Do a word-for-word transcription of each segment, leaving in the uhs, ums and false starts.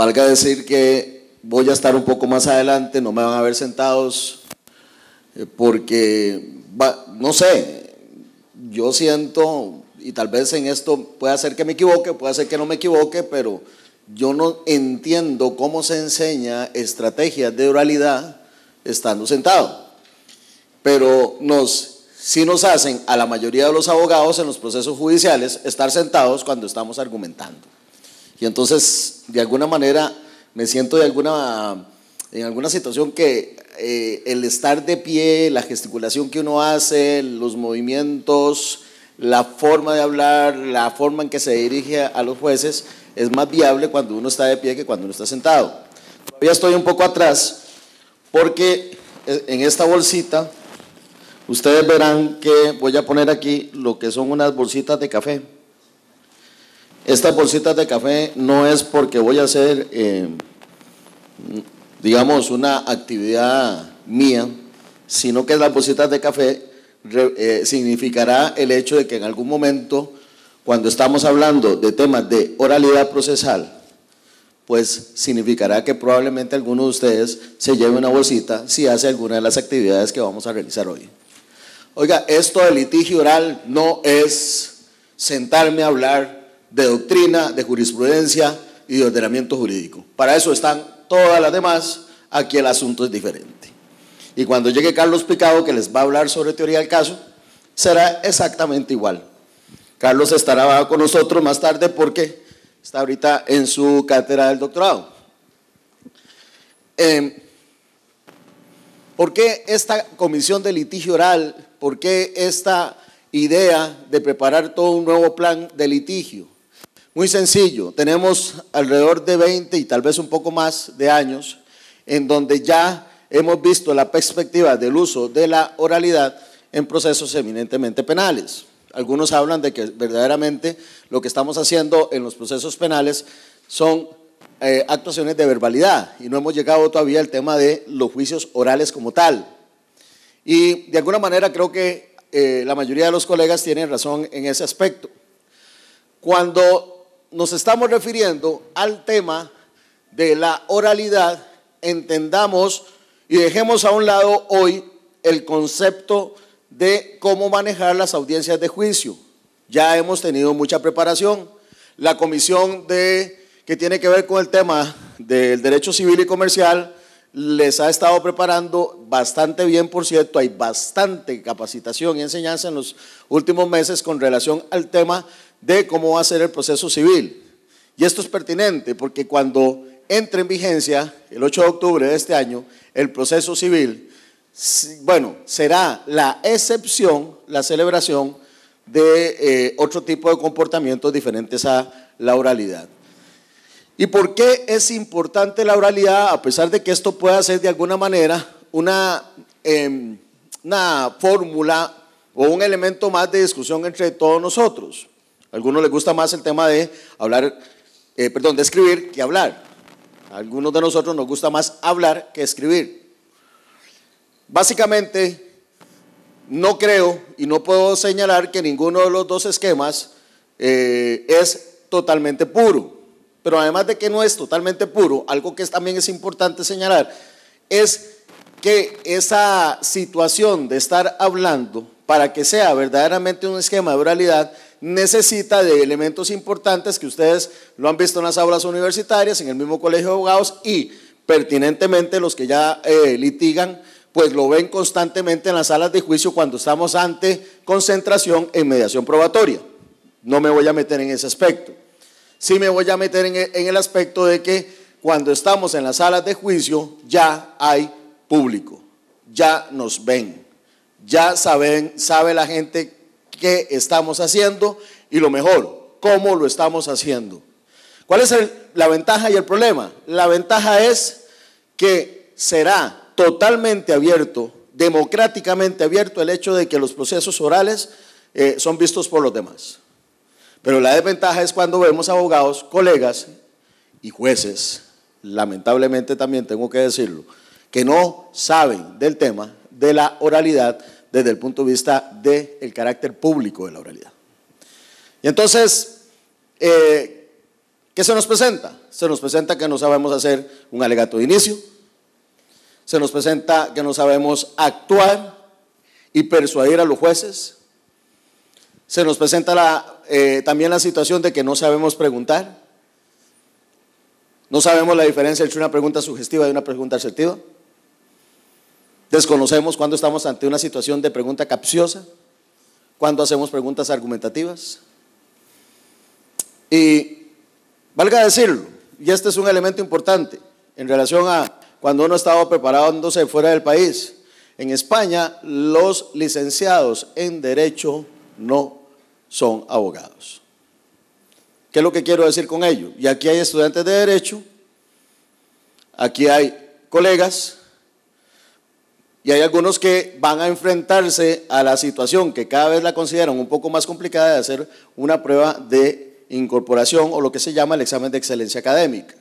valga decir que voy a estar un poco más adelante, no me van a ver sentados, eh, porque, va, no sé, yo siento, y tal vez en esto puede ser que me equivoque, puede ser que no me equivoque, pero yo no entiendo cómo se enseña estrategias de oralidad estando sentado. Pero nos, sí nos hacen a la mayoría de los abogados en los procesos judiciales estar sentados cuando estamos argumentando. Y entonces, de alguna manera, me siento de alguna, en alguna situación que eh, el estar de pie, la gesticulación que uno hace, los movimientos, la forma de hablar, la forma en que se dirige a los jueces, es más viable cuando uno está de pie que cuando uno está sentado. Todavía estoy un poco atrás porque en esta bolsita ustedes verán que voy a poner aquí lo que son unas bolsitas de café. Estas bolsitas de café no es porque voy a hacer, eh, digamos, una actividad mía, sino que las bolsitas de café eh, significará el hecho de que en algún momento, cuando estamos hablando de temas de oralidad procesal, pues significará que probablemente alguno de ustedes se lleve una bolsita si hace alguna de las actividades que vamos a realizar hoy. Oiga, esto del litigio oral no es sentarme a hablar de doctrina, de jurisprudencia y de ordenamiento jurídico. Para eso están todas las demás, aquí el asunto es diferente. Y cuando llegue Carlos Picado, que les va a hablar sobre teoría del caso, será exactamente igual. Carlos estará con nosotros más tarde porque está ahorita en su cátedra del doctorado. Eh, ¿Por qué esta comisión de litigio oral? ¿Por qué esta idea de preparar todo un nuevo plan de litigio? Muy sencillo, tenemos alrededor de veinte y tal vez un poco más de años en donde ya hemos visto la perspectiva del uso de la oralidad en procesos eminentemente penales. Algunos hablan de que verdaderamente lo que estamos haciendo en los procesos penales son eh, actuaciones de verbalidad y no hemos llegado todavía al tema de los juicios orales como tal. Y de alguna manera creo que eh, la mayoría de los colegas tienen razón en ese aspecto. Cuando nos estamos refiriendo al tema de la oralidad, entendamos y dejemos a un lado hoy el concepto de cómo manejar las audiencias de juicio. Ya hemos tenido mucha preparación. La comisión de, que tiene que ver con el tema del derecho civil y comercial les ha estado preparando bastante bien, por cierto, hay bastante capacitación y enseñanza en los últimos meses con relación al tema de cómo va a ser el proceso civil. Y esto es pertinente porque cuando entre en vigencia el ocho de octubre de este año el proceso civil, bueno, será la excepción, la celebración de eh, otro tipo de comportamientos diferentes a la oralidad. ¿Y por qué es importante la oralidad? A pesar de que esto pueda ser de alguna manera una, eh, una fórmula o un elemento más de discusión entre todos nosotros. A algunos les gusta más el tema de hablar, eh, perdón, de escribir que hablar. A algunos de nosotros nos gusta más hablar que escribir. Básicamente, no creo y no puedo señalar que ninguno de los dos esquemas eh, es totalmente puro. Pero además de que no es totalmente puro, algo que también es importante señalar es que esa situación de estar hablando, para que sea verdaderamente un esquema de oralidad, necesita de elementos importantes que ustedes lo han visto en las aulas universitarias, en el mismo colegio de abogados y pertinentemente los que ya eh, litigan, pues lo ven constantemente en las salas de juicio cuando estamos ante concentración en mediación probatoria. No me voy a meter en ese aspecto. Sí me voy a meter en el, en el aspecto de que cuando estamos en las salas de juicio ya hay público, ya nos ven, ya saben, sabe la gente qué estamos haciendo y lo mejor, cómo lo estamos haciendo. ¿Cuál es el, la ventaja y el problema? La ventaja es que será totalmente abierto, democráticamente abierto el hecho de que los procesos orales eh, son vistos por los demás. Pero la desventaja es cuando vemos abogados, colegas y jueces, lamentablemente también tengo que decirlo, que no saben del tema de la oralidad desde el punto de vista del carácter público de la oralidad. Y entonces, eh, ¿Qué se nos presenta? Se nos presenta que no sabemos hacer un alegato de inicio, se nos presenta que no sabemos actuar y persuadir a los jueces, se nos presenta la, eh, también la situación de que no sabemos preguntar, no sabemos la diferencia entre una pregunta sugestiva y una pregunta asertiva, desconocemos cuando estamos ante una situación de pregunta capciosa, cuando hacemos preguntas argumentativas. Y valga decirlo, y este es un elemento importante en relación a cuando uno estaba preparándose fuera del país. En España, los licenciados en Derecho no son abogados. ¿Qué es lo que quiero decir con ello? Y aquí hay estudiantes de Derecho, aquí hay colegas, y hay algunos que van a enfrentarse a la situación que cada vez la consideran un poco más complicada de hacer una prueba de incorporación o lo que se llama el examen de excelencia académica.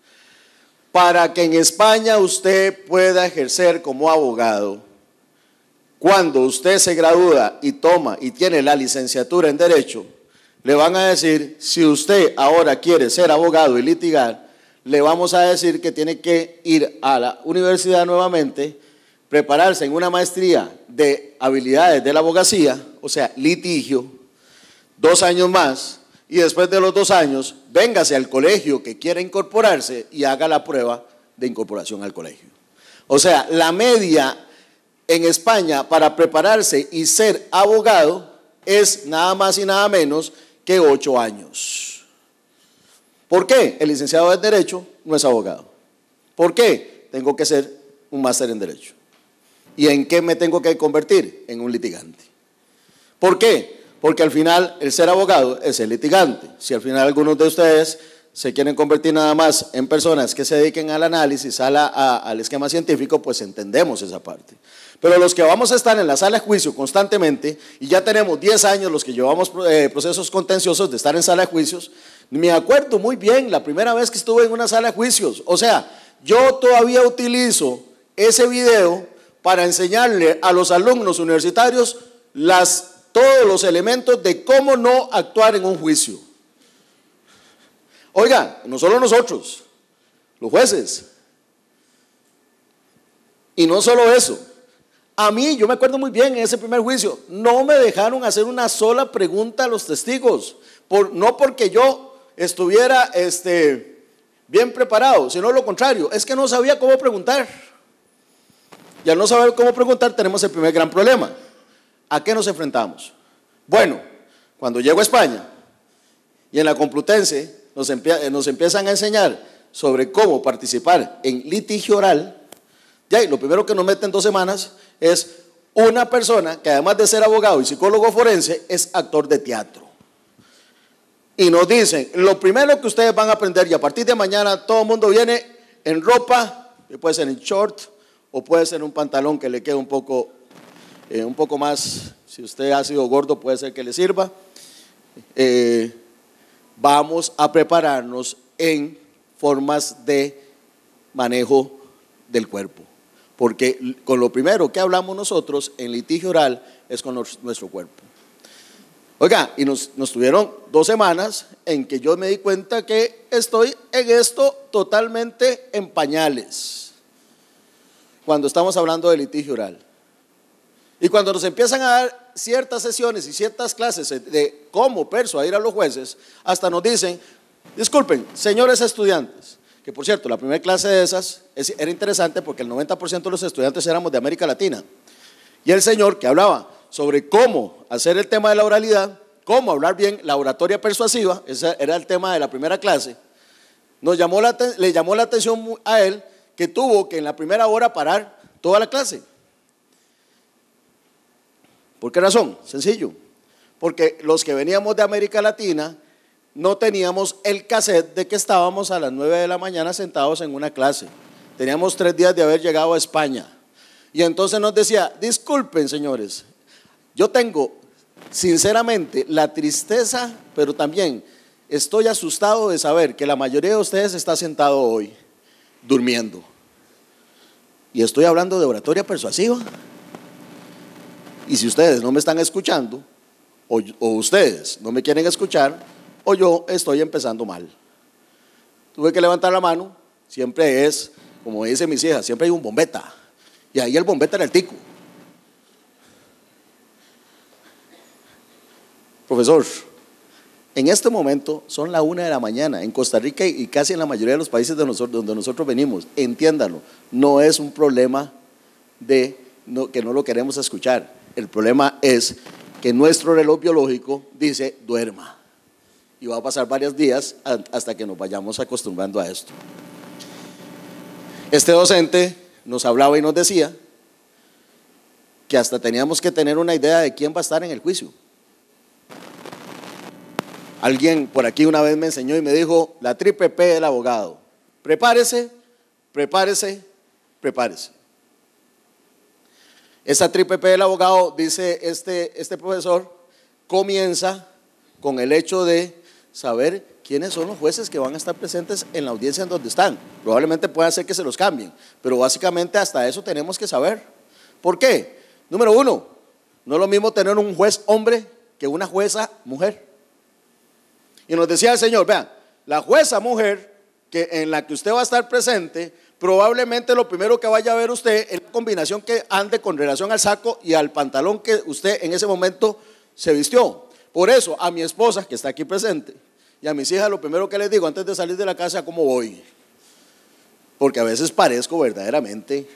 Para que en España usted pueda ejercer como abogado, cuando usted se gradúa y toma y tiene la licenciatura en Derecho, le van a decir, si usted ahora quiere ser abogado y litigar, le vamos a decir que tiene que ir a la universidad nuevamente, prepararse en una maestría de habilidades de la abogacía, o sea, litigio, dos años más, y después de los dos años, véngase al colegio que quiera incorporarse y haga la prueba de incorporación al colegio. O sea, la media en España para prepararse y ser abogado es nada más y nada menos que ocho años. ¿Por qué? El licenciado en Derecho no es abogado. ¿Por qué? Tengo que ser un máster en Derecho. ¿Y en qué me tengo que convertir? En un litigante. ¿Por qué? Porque al final el ser abogado es el litigante. Si al final algunos de ustedes se quieren convertir nada más en personas que se dediquen al análisis, a la, a, al esquema científico, pues entendemos esa parte. Pero los que vamos a estar en la sala de juicio constantemente, y ya tenemos diez años los que llevamos eh, procesos contenciosos de estar en sala de juicios, me acuerdo muy bien la primera vez que estuve en una sala de juicios. O sea, yo todavía utilizo ese video para enseñarle a los alumnos universitarios las todos los elementos de cómo no actuar en un juicio. Oiga, no solo nosotros, los jueces. Y no solo eso, a mí, yo me acuerdo muy bien en ese primer juicio, no me dejaron hacer una sola pregunta a los testigos, por, no porque yo estuviera este, bien preparado, sino lo contrario, es que no sabía cómo preguntar. Y al no saber cómo preguntar tenemos el primer gran problema. ¿A qué nos enfrentamos? Bueno, cuando llego a España y en la Complutense nos, empie nos empiezan a enseñar sobre cómo participar en litigio oral, ya, y lo primero que nos meten dos semanas es una persona que además de ser abogado y psicólogo forense es actor de teatro. Y nos dicen, lo primero que ustedes van a aprender, y a partir de mañana todo el mundo viene en ropa, que puede ser en short o puede ser un pantalón que le quede un poco, eh, un poco más, si usted ha sido gordo puede ser que le sirva. Eh, vamos a prepararnos en formas de manejo del cuerpo. Porque con lo primero que hablamos nosotros en litigio oral es con los, nuestro cuerpo. Oiga, y nos, nos tuvieron dos semanas en que yo me di cuenta que estoy en esto totalmente en pañales. Cuando estamos hablando de litigio oral. Y cuando nos empiezan a dar ciertas sesiones y ciertas clases de cómo persuadir a los jueces, hasta nos dicen, disculpen, señores estudiantes, que por cierto, la primera clase de esas era interesante porque el noventa por ciento de los estudiantes éramos de América Latina. Y el señor que hablaba sobre cómo hacer el tema de la oralidad, cómo hablar bien la oratoria persuasiva, ese era el tema de la primera clase, nos llamó la, le llamó la atención a él que tuvo que en la primera hora parar toda la clase. ¿Por qué razón? Sencillo, porque los que veníamos de América Latina no teníamos el cassette de que estábamos a las nueve de la mañana sentados en una clase. Teníamos tres días de haber llegado a España. Y entonces nos decía, disculpen señores, yo tengo sinceramente la tristeza, pero también estoy asustado de saber que la mayoría de ustedes está sentado hoy durmiendo. Y estoy hablando de oratoria persuasiva. Y si ustedes no me están escuchando, o, o ustedes no me quieren escuchar, o yo estoy empezando mal. tuve que levantar la mano, siempre es, como dicen mis hijas, siempre hay un bombeta. Y ahí el bombeta era el tico. Profesor, en este momento son la una de la mañana en Costa Rica y casi en la mayoría de los países de nosotros, donde nosotros venimos. Entiéndanlo, no es un problema de no, que no lo queremos escuchar. El problema es que nuestro reloj biológico dice duerma. Y va a pasar varios días hasta que nos vayamos acostumbrando a esto. Este docente nos hablaba y nos decía que hasta teníamos que tener una idea de quién va a estar en el juicio. Alguien por aquí una vez me enseñó y me dijo, la triple P del abogado. Prepárese, prepárese, prepárese. Esa triple P del abogado, dice este, este profesor, comienza con el hecho de saber quiénes son los jueces que van a estar presentes en la audiencia en donde están. Probablemente pueda ser que se los cambien, pero básicamente hasta eso tenemos que saber. ¿Por qué? Número uno, no es lo mismo tener un juez hombre que una jueza mujer. Y nos decía el Señor, vean, la jueza mujer que en la que usted va a estar presente, probablemente lo primero que vaya a ver usted es la combinación que ande con relación al saco y al pantalón que usted en ese momento se vistió. Por eso, a mi esposa, que está aquí presente, y a mis hijas, lo primero que les digo antes de salir de la casa, ¿cómo voy? Porque a veces parezco verdaderamente,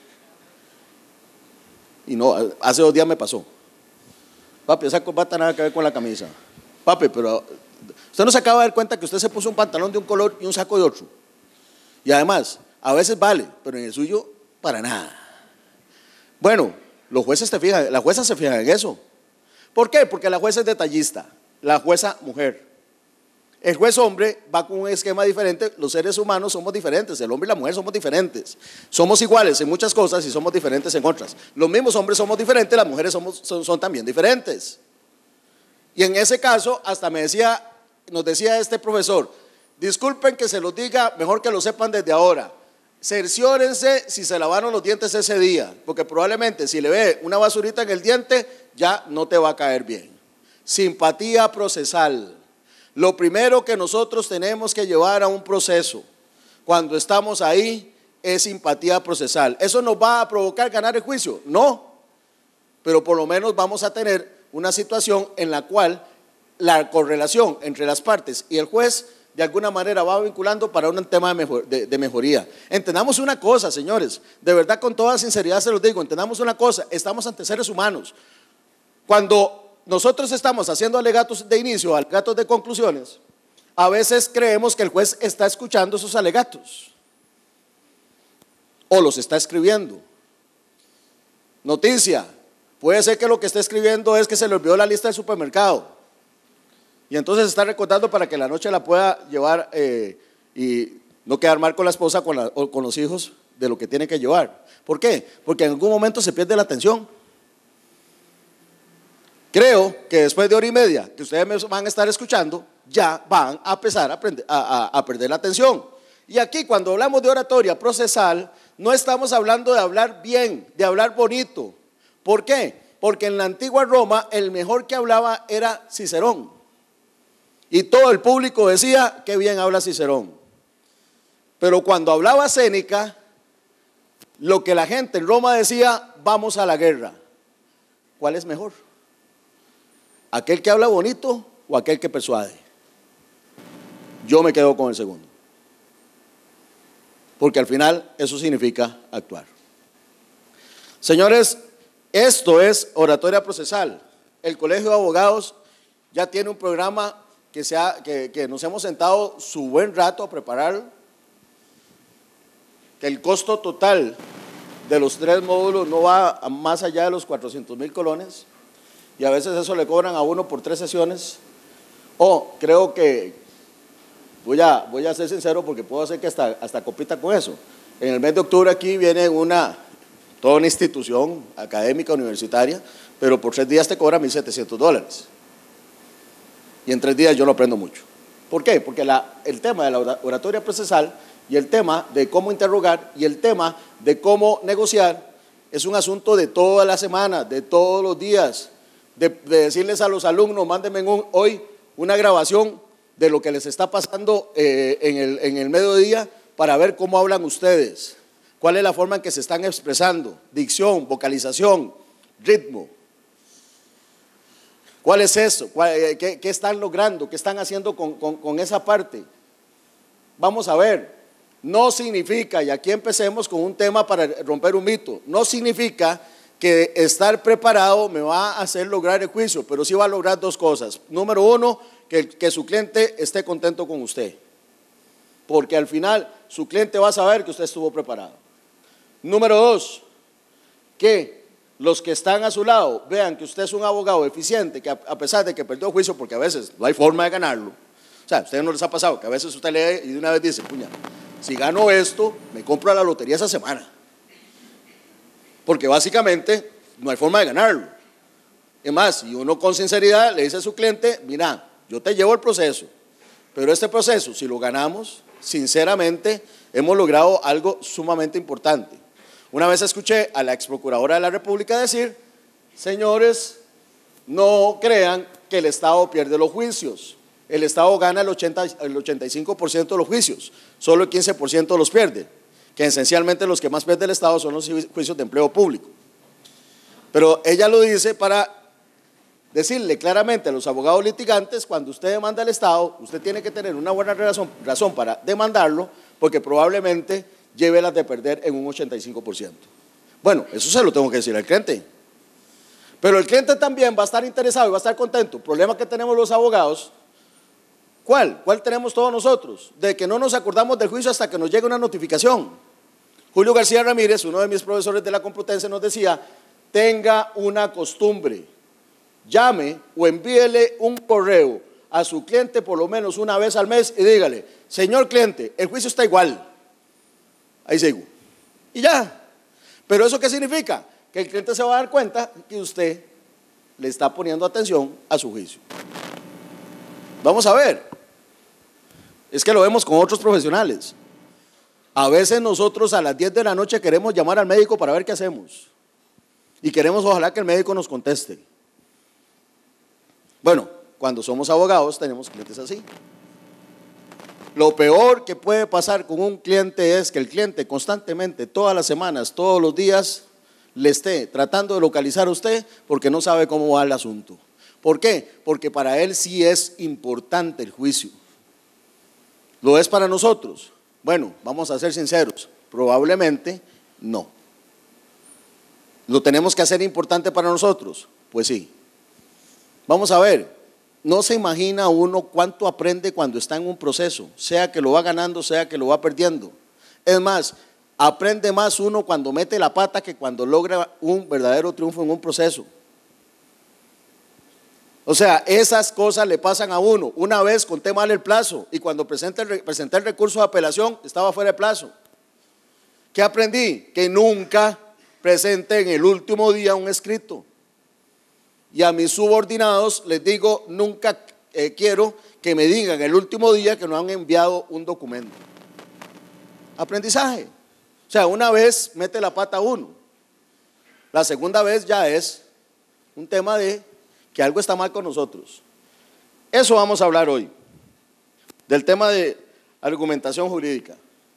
y no, hace dos días me pasó. Papi, esa corbata nada que ver con la camisa. Papi, pero usted no se acaba de dar cuenta que usted se puso un pantalón de un color y un saco de otro. Y además, a veces vale, pero en el suyo, para nada. Bueno, los jueces te fijan, las juezas se fijan en eso. ¿Por qué? Porque la jueza es detallista, la jueza mujer. El juez hombre va con un esquema diferente, los seres humanos somos diferentes, el hombre y la mujer somos diferentes. Somos iguales en muchas cosas y somos diferentes en otras. Los mismos hombres somos diferentes, las mujeres somos, son, son también diferentes. Y en ese caso, hasta me decía, nos decía este profesor, disculpen que se los diga, mejor que lo sepan desde ahora. Cerciórense si se lavaron los dientes ese día, porque probablemente si le ve una basurita en el diente, ya no te va a caer bien. Simpatía procesal. Lo primero que nosotros tenemos que llevar a un proceso, cuando estamos ahí, es simpatía procesal. ¿Eso nos va a provocar ganar el juicio? No, pero por lo menos vamos a tener una situación en la cual la correlación entre las partes y el juez de alguna manera va vinculando para un tema de, mejor, de, de mejoría. Entendamos una cosa, señores, de verdad con toda sinceridad se los digo, entendamos una cosa, estamos ante seres humanos. Cuando nosotros estamos haciendo alegatos de inicio, alegatos de conclusiones, a veces creemos que el juez está escuchando esos alegatos o los está escribiendo. Noticia, puede ser que lo que está escribiendo es que se le olvidó la lista del supermercado. Y entonces está recordando para que la noche la pueda llevar eh, y no quedar mal con la esposa con la, o con los hijos de lo que tiene que llevar. ¿Por qué? Porque en algún momento se pierde la atención. Creo que después de hora y media que ustedes me van a estar escuchando, ya van a empezar a, aprender, a, a, a perder la atención. Y aquí cuando hablamos de oratoria procesal, no estamos hablando de hablar bien, de hablar bonito. ¿Por qué? Porque en la antigua Roma el mejor que hablaba era Cicerón. Y todo el público decía, qué bien habla Cicerón. Pero cuando hablaba Séneca, lo que la gente en Roma decía, vamos a la guerra. ¿Cuál es mejor? ¿Aquel que habla bonito o aquel que persuade? Yo me quedo con el segundo. Porque al final eso significa actuar. Señores, esto es oratoria procesal. El Colegio de Abogados ya tiene un programa que, sea, que, que nos hemos sentado su buen rato a prepararlo, que el costo total de los tres módulos no va a más allá de los cuatrocientos mil colones, y a veces eso le cobran a uno por tres sesiones, o creo que, voy a, voy a ser sincero porque puedo hacer que hasta, hasta compita con eso. En el mes de octubre aquí viene una, toda una institución académica universitaria, pero por tres días te cobra mil setecientos dólares. Y en tres días yo lo aprendo mucho. ¿Por qué? Porque la, el tema de la oratoria procesal y el tema de cómo interrogar y el tema de cómo negociar es un asunto de toda la semana, de todos los días, de, de decirles a los alumnos, mándenme un, hoy una grabación de lo que les está pasando eh, en, el, en el mediodía para ver cómo hablan ustedes, cuál es la forma en que se están expresando, dicción, vocalización, ritmo. ¿Cuál es eso? ¿Cuál, eh, qué, ¿Qué están logrando? ¿Qué están haciendo con, con, con esa parte? Vamos a ver, no significa, y aquí empecemos con un tema para romper un mito, no significa que estar preparado me va a hacer lograr el juicio, pero sí va a lograr dos cosas. Número uno, que, que su cliente esté contento con usted, porque al final su cliente va a saber que usted estuvo preparado. Número dos, que los que están a su lado vean que usted es un abogado eficiente, que a, a pesar de que perdió el juicio, porque a veces no hay forma de ganarlo, o sea, a ustedes no les ha pasado que a veces usted lee y de una vez dice, puña, si gano esto, me compro la lotería esa semana, porque básicamente no hay forma de ganarlo. Es más, si uno con sinceridad le dice a su cliente, mira, yo te llevo el proceso, pero este proceso, si lo ganamos, sinceramente, hemos logrado algo sumamente importante. Una vez escuché a la ex procuradora de la República decir, señores, no crean que el Estado pierde los juicios. El Estado gana el, ochenta, el ochenta y cinco por ciento de los juicios, solo el quince por ciento los pierde, que esencialmente los que más pierde el Estado son los juicios de empleo público. Pero ella lo dice para decirle claramente a los abogados litigantes, cuando usted demanda al Estado, usted tiene que tener una buena razón, razón para demandarlo, porque probablemente lleve las de perder en un ochenta y cinco por ciento. Bueno, eso se lo tengo que decir al cliente. Pero el cliente también va a estar interesado y va a estar contento. El problema que tenemos los abogados, ¿cuál? ¿Cuál tenemos todos nosotros? De que no nos acordamos del juicio hasta que nos llegue una notificación. Julio García Ramírez, uno de mis profesores de la Complutense, nos decía, tenga una costumbre, llame o envíele un correo a su cliente por lo menos una vez al mes y dígale, señor cliente, el juicio está igual. Ahí sigo. Y ya. ¿Pero eso qué significa? Que el cliente se va a dar cuenta que usted le está poniendo atención a su juicio. Vamos a ver. Es que lo vemos con otros profesionales. A veces nosotros a las diez de la noche queremos llamar al médico para ver qué hacemos. Y queremos ojalá que el médico nos conteste. Bueno, cuando somos abogados tenemos clientes así. Lo peor que puede pasar con un cliente es que el cliente constantemente, todas las semanas, todos los días, le esté tratando de localizar a usted porque no sabe cómo va el asunto. ¿Por qué? Porque para él sí es importante el juicio. ¿Lo es para nosotros? Bueno, vamos a ser sinceros, probablemente no. ¿Lo tenemos que hacer importante para nosotros? Pues sí. Vamos a ver. No se imagina uno cuánto aprende cuando está en un proceso, sea que lo va ganando, sea que lo va perdiendo. Es más, aprende más uno cuando mete la pata que cuando logra un verdadero triunfo en un proceso. O sea, esas cosas le pasan a uno. Una vez conté mal el plazo y cuando presenté el, presenté el recurso de apelación estaba fuera de plazo. ¿Qué aprendí? Que nunca presente en el último día un escrito. Y a mis subordinados les digo, nunca eh, quiero que me digan el último día que no han enviado un documento. Aprendizaje. O sea, una vez mete la pata uno. La segunda vez ya es un tema de que algo está mal con nosotros. Eso vamos a hablar hoy, del tema de argumentación jurídica.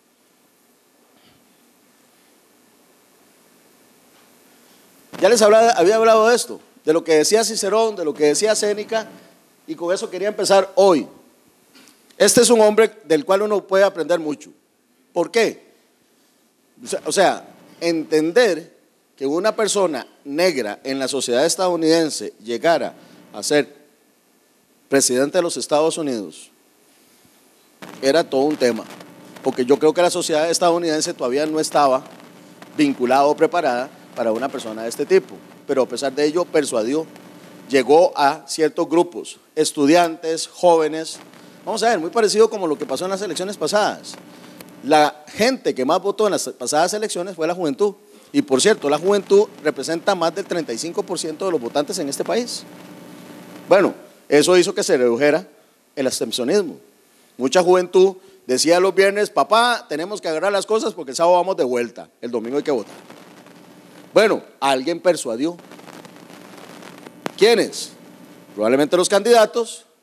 Ya les hablaba, había hablado de esto, de lo que decía Cicerón, de lo que decía Séneca, y con eso quería empezar hoy. Este es un hombre del cual uno puede aprender mucho. ¿Por qué? O sea, o sea, entender que una persona negra en la sociedad estadounidense llegara a ser presidente de los Estados Unidos era todo un tema, porque yo creo que la sociedad estadounidense todavía no estaba vinculada o preparada para una persona de este tipo, pero a pesar de ello persuadió, llegó a ciertos grupos, estudiantes, jóvenes. Vamos a ver, muy parecido como lo que pasó en las elecciones pasadas. La gente que más votó en las pasadas elecciones fue la juventud. Y por cierto, la juventud representa más del treinta y cinco por ciento de los votantes en este país. Bueno, eso hizo que se redujera el abstencionismo. Mucha juventud decía los viernes, papá, tenemos que agarrar las cosas porque el sábado vamos de vuelta, el domingo hay que votar. Bueno, alguien persuadió. ¿Quiénes? Probablemente los candidatos,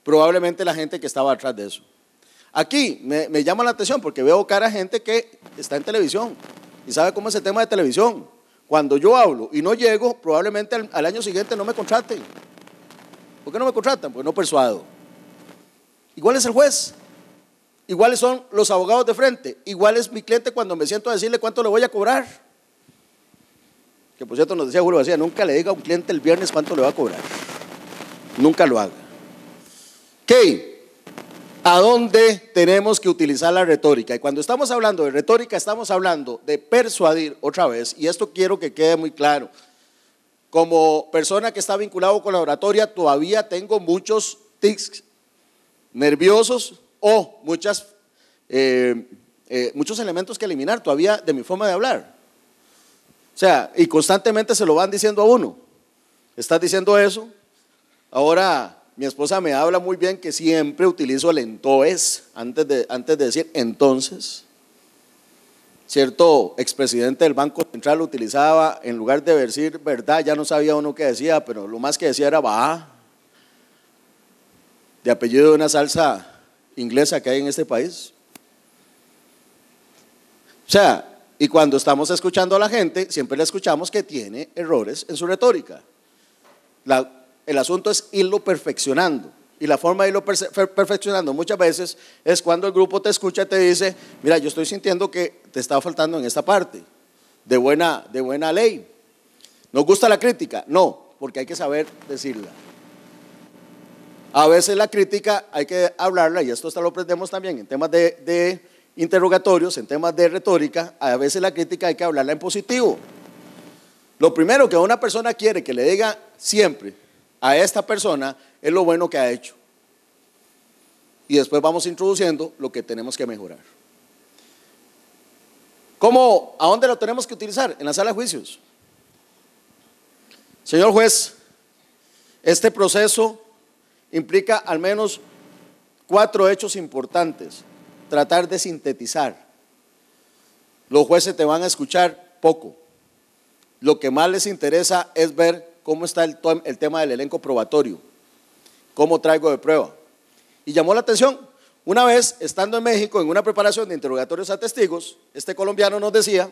probablemente la gente que estaba atrás de eso. Aquí me, me llama la atención porque veo cara a gente que está en televisión y sabe cómo es el tema de televisión. Cuando yo hablo y no llego, probablemente al, al año siguiente no me contraten. ¿Por qué no me contratan? Pues no persuado. Igual es el juez, iguales son los abogados de frente, igual es mi cliente cuando me siento a decirle cuánto le voy a cobrar. Que por cierto nos decía Julio García, nunca le diga a un cliente el viernes cuánto le va a cobrar. Nunca lo haga. ¿Qué? ¿A dónde tenemos que utilizar la retórica? Y cuando estamos hablando de retórica, estamos hablando de persuadir otra vez, y esto quiero que quede muy claro. Como persona que está vinculado con la oratoria, todavía tengo muchos tics nerviosos o muchas, eh, eh, muchos elementos que eliminar todavía de mi forma de hablar. O sea, y constantemente se lo van diciendo a uno. ¿Estás diciendo eso? Ahora mi esposa me habla muy bien que siempre utilizo el entonces antes de, antes de decir entonces. Cierto expresidente del Banco Central utilizaba, en lugar de decir verdad, ya no sabía uno qué decía, pero lo más que decía era va, de apellido de una salsa inglesa que hay en este país. O sea, y cuando estamos escuchando a la gente, siempre le escuchamos que tiene errores en su retórica. La, el asunto es irlo perfeccionando. Y la forma de irlo perfeccionando muchas veces es cuando el grupo te escucha y te dice, mira, yo estoy sintiendo que te está faltando en esta parte, de buena, de buena ley. ¿Nos gusta la crítica? No, porque hay que saber decirla. A veces la crítica hay que hablarla, y esto hasta lo aprendemos también en temas de, de interrogatorios, en temas de retórica, a veces la crítica hay que hablarla en positivo. Lo primero que una persona quiere que le diga siempre a esta persona es lo bueno que ha hecho. Y después vamos introduciendo lo que tenemos que mejorar. ¿Cómo? ¿A dónde lo tenemos que utilizar? En la sala de juicios. Señor juez, este proceso implica al menos cuatro hechos importantes. Tratar de sintetizar. Los jueces te van a escuchar poco. Lo que más les interesa es ver cómo está el, el tema del elenco probatorio, cómo traigo de prueba. Y llamó la atención, una vez estando en México en una preparación de interrogatorios a testigos, este colombiano nos decía,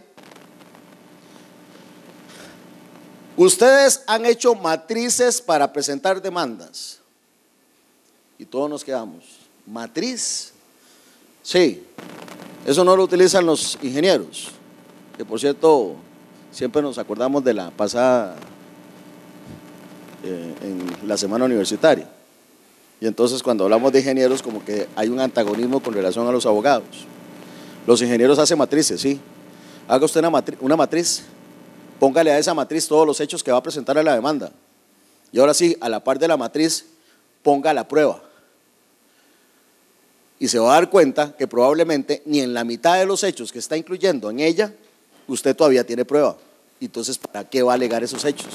ustedes han hecho matrices para presentar demandas. Y todos nos quedamos, matriz. Sí, eso no lo utilizan los ingenieros, que por cierto siempre nos acordamos de la pasada eh, en la semana universitaria. Y entonces cuando hablamos de ingenieros como que hay un antagonismo con relación a los abogados. Los ingenieros hacen matrices, sí. Haga usted una matriz, una matriz, póngale a esa matriz todos los hechos que va a presentar a la demanda. Y ahora sí, a la par de la matriz, ponga la prueba. Y se va a dar cuenta que probablemente ni en la mitad de los hechos que está incluyendo en ella, usted todavía tiene prueba. Entonces, ¿para qué va a alegar esos hechos?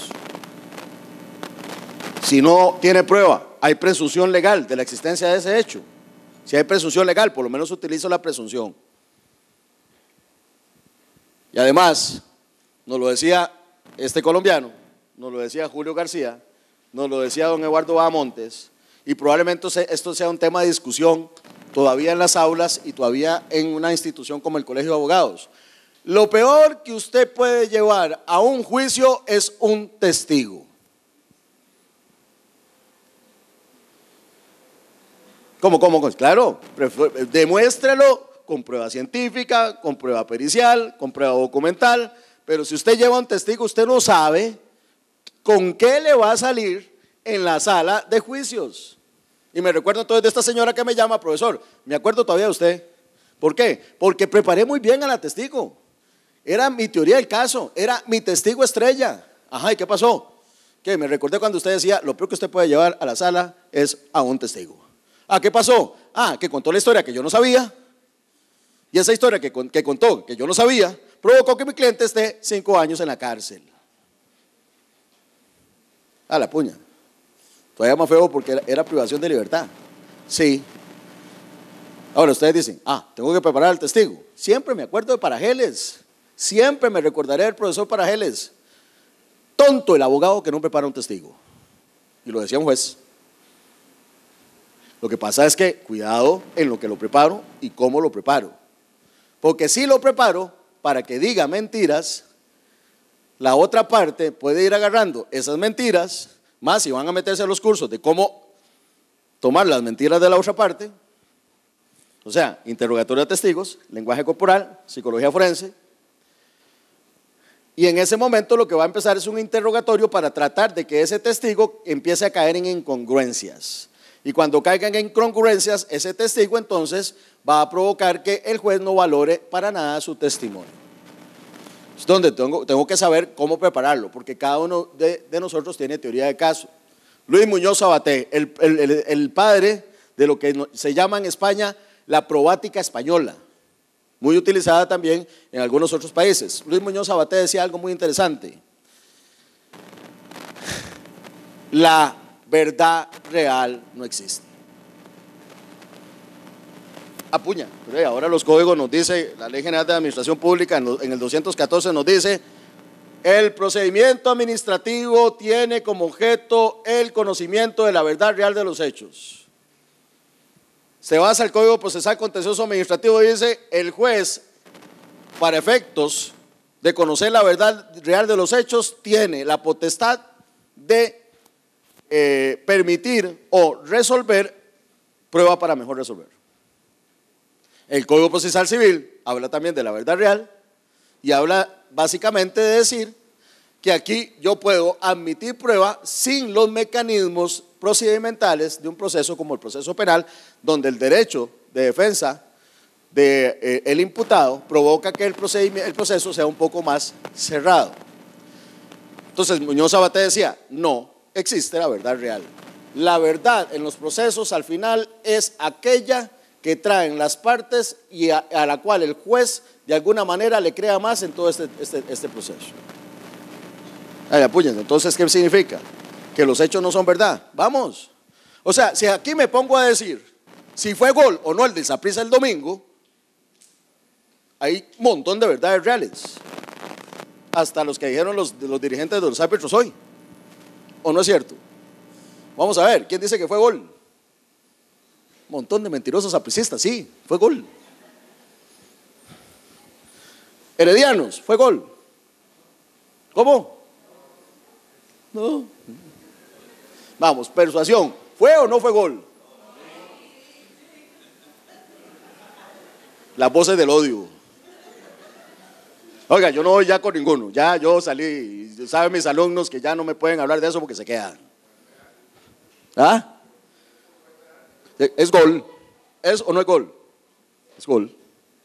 Si no tiene prueba, hay presunción legal de la existencia de ese hecho. Si hay presunción legal, por lo menos utilizo la presunción. Y además, nos lo decía este colombiano, nos lo decía Julio García, nos lo decía don Eduardo Bahamontes, y probablemente esto sea un tema de discusión todavía en las aulas y todavía en una institución como el Colegio de Abogados. Lo peor que usted puede llevar a un juicio es un testigo. ¿Cómo, cómo? Claro, demuéstrelo con prueba científica, con prueba pericial, con prueba documental, pero si usted lleva un testigo, usted no sabe con qué le va a salir en la sala de juicios. Y me recuerdo entonces de esta señora que me llama, profesor, me acuerdo todavía de usted. ¿Por qué? Porque preparé muy bien a la testigo. Era mi teoría del caso, era mi testigo estrella. Ajá, ¿y qué pasó? Que me recordé cuando usted decía, lo peor que usted puede llevar a la sala es a un testigo. Ah, ¿qué pasó? Ah, que contó la historia que yo no sabía. Y esa historia que, que contó, que yo no sabía, provocó que mi cliente esté cinco años en la cárcel. A la puña. Todavía más feo porque era, era privación de libertad. Sí. Ahora ustedes dicen, ah, tengo que preparar al testigo. Siempre me acuerdo de Parajeles. Siempre me recordaré del profesor Parajeles. Tonto el abogado que no prepara un testigo. Y lo decía un juez. Lo que pasa es que cuidado en lo que lo preparo y cómo lo preparo. Porque si lo preparo para que diga mentiras, la otra parte puede ir agarrando esas mentiras, más si van a meterse a los cursos de cómo tomar las mentiras de la otra parte, o sea, interrogatorio de testigos, lenguaje corporal, psicología forense, y en ese momento lo que va a empezar es un interrogatorio para tratar de que ese testigo empiece a caer en incongruencias. Y cuando caigan en incongruencias, ese testigo entonces va a provocar que el juez no valore para nada su testimonio. Es donde tengo, tengo que saber cómo prepararlo, porque cada uno de, de nosotros tiene teoría de caso. Luis Muñoz Sabaté, el, el, el, el padre de lo que se llama en España la probática española, muy utilizada también en algunos otros países. Luis Muñoz Sabaté decía algo muy interesante: la verdad real no existe. Apuña, pero ahora los códigos nos dice, la Ley General de Administración Pública en el doscientos catorce nos dice: el procedimiento administrativo tiene como objeto el conocimiento de la verdad real de los hechos. Se basa el Código Procesal Contencioso Administrativo y dice: el juez, para efectos de conocer la verdad real de los hechos, tiene la potestad de eh, permitir o resolver prueba para mejor resolver. El Código Procesal Civil habla también de la verdad real y habla básicamente de decir que aquí yo puedo admitir prueba sin los mecanismos procedimentales de un proceso como el proceso penal, donde el derecho de defensa del de, eh, imputado provoca que el, el proceso sea un poco más cerrado. Entonces Muñoz Sabaté decía: no existe la verdad real. La verdad en los procesos al final es aquella que traen las partes y a, a la cual el juez de alguna manera le crea más en todo este, este, este proceso. Ay, apúyense. Entonces, ¿qué significa? Que los hechos no son verdad. Vamos. O sea, si aquí me pongo a decir si fue gol o no el de Saprissa el domingo, hay un montón de verdades reales. Hasta los que dijeron los, los dirigentes de los árbitros hoy. ¿O no es cierto? Vamos a ver, ¿quién dice que fue gol? Un montón de mentirosos sapricistas, sí, fue gol. Heredianos, fue gol. ¿Cómo? No. Vamos, persuasión, ¿fue o no fue gol? Las voces del odio. Oiga, yo no voy ya con ninguno, ya yo salí, saben mis alumnos que ya no me pueden hablar de eso porque se quedan. ¿Ah? ¿Es gol? ¿Es o no es gol? Es gol.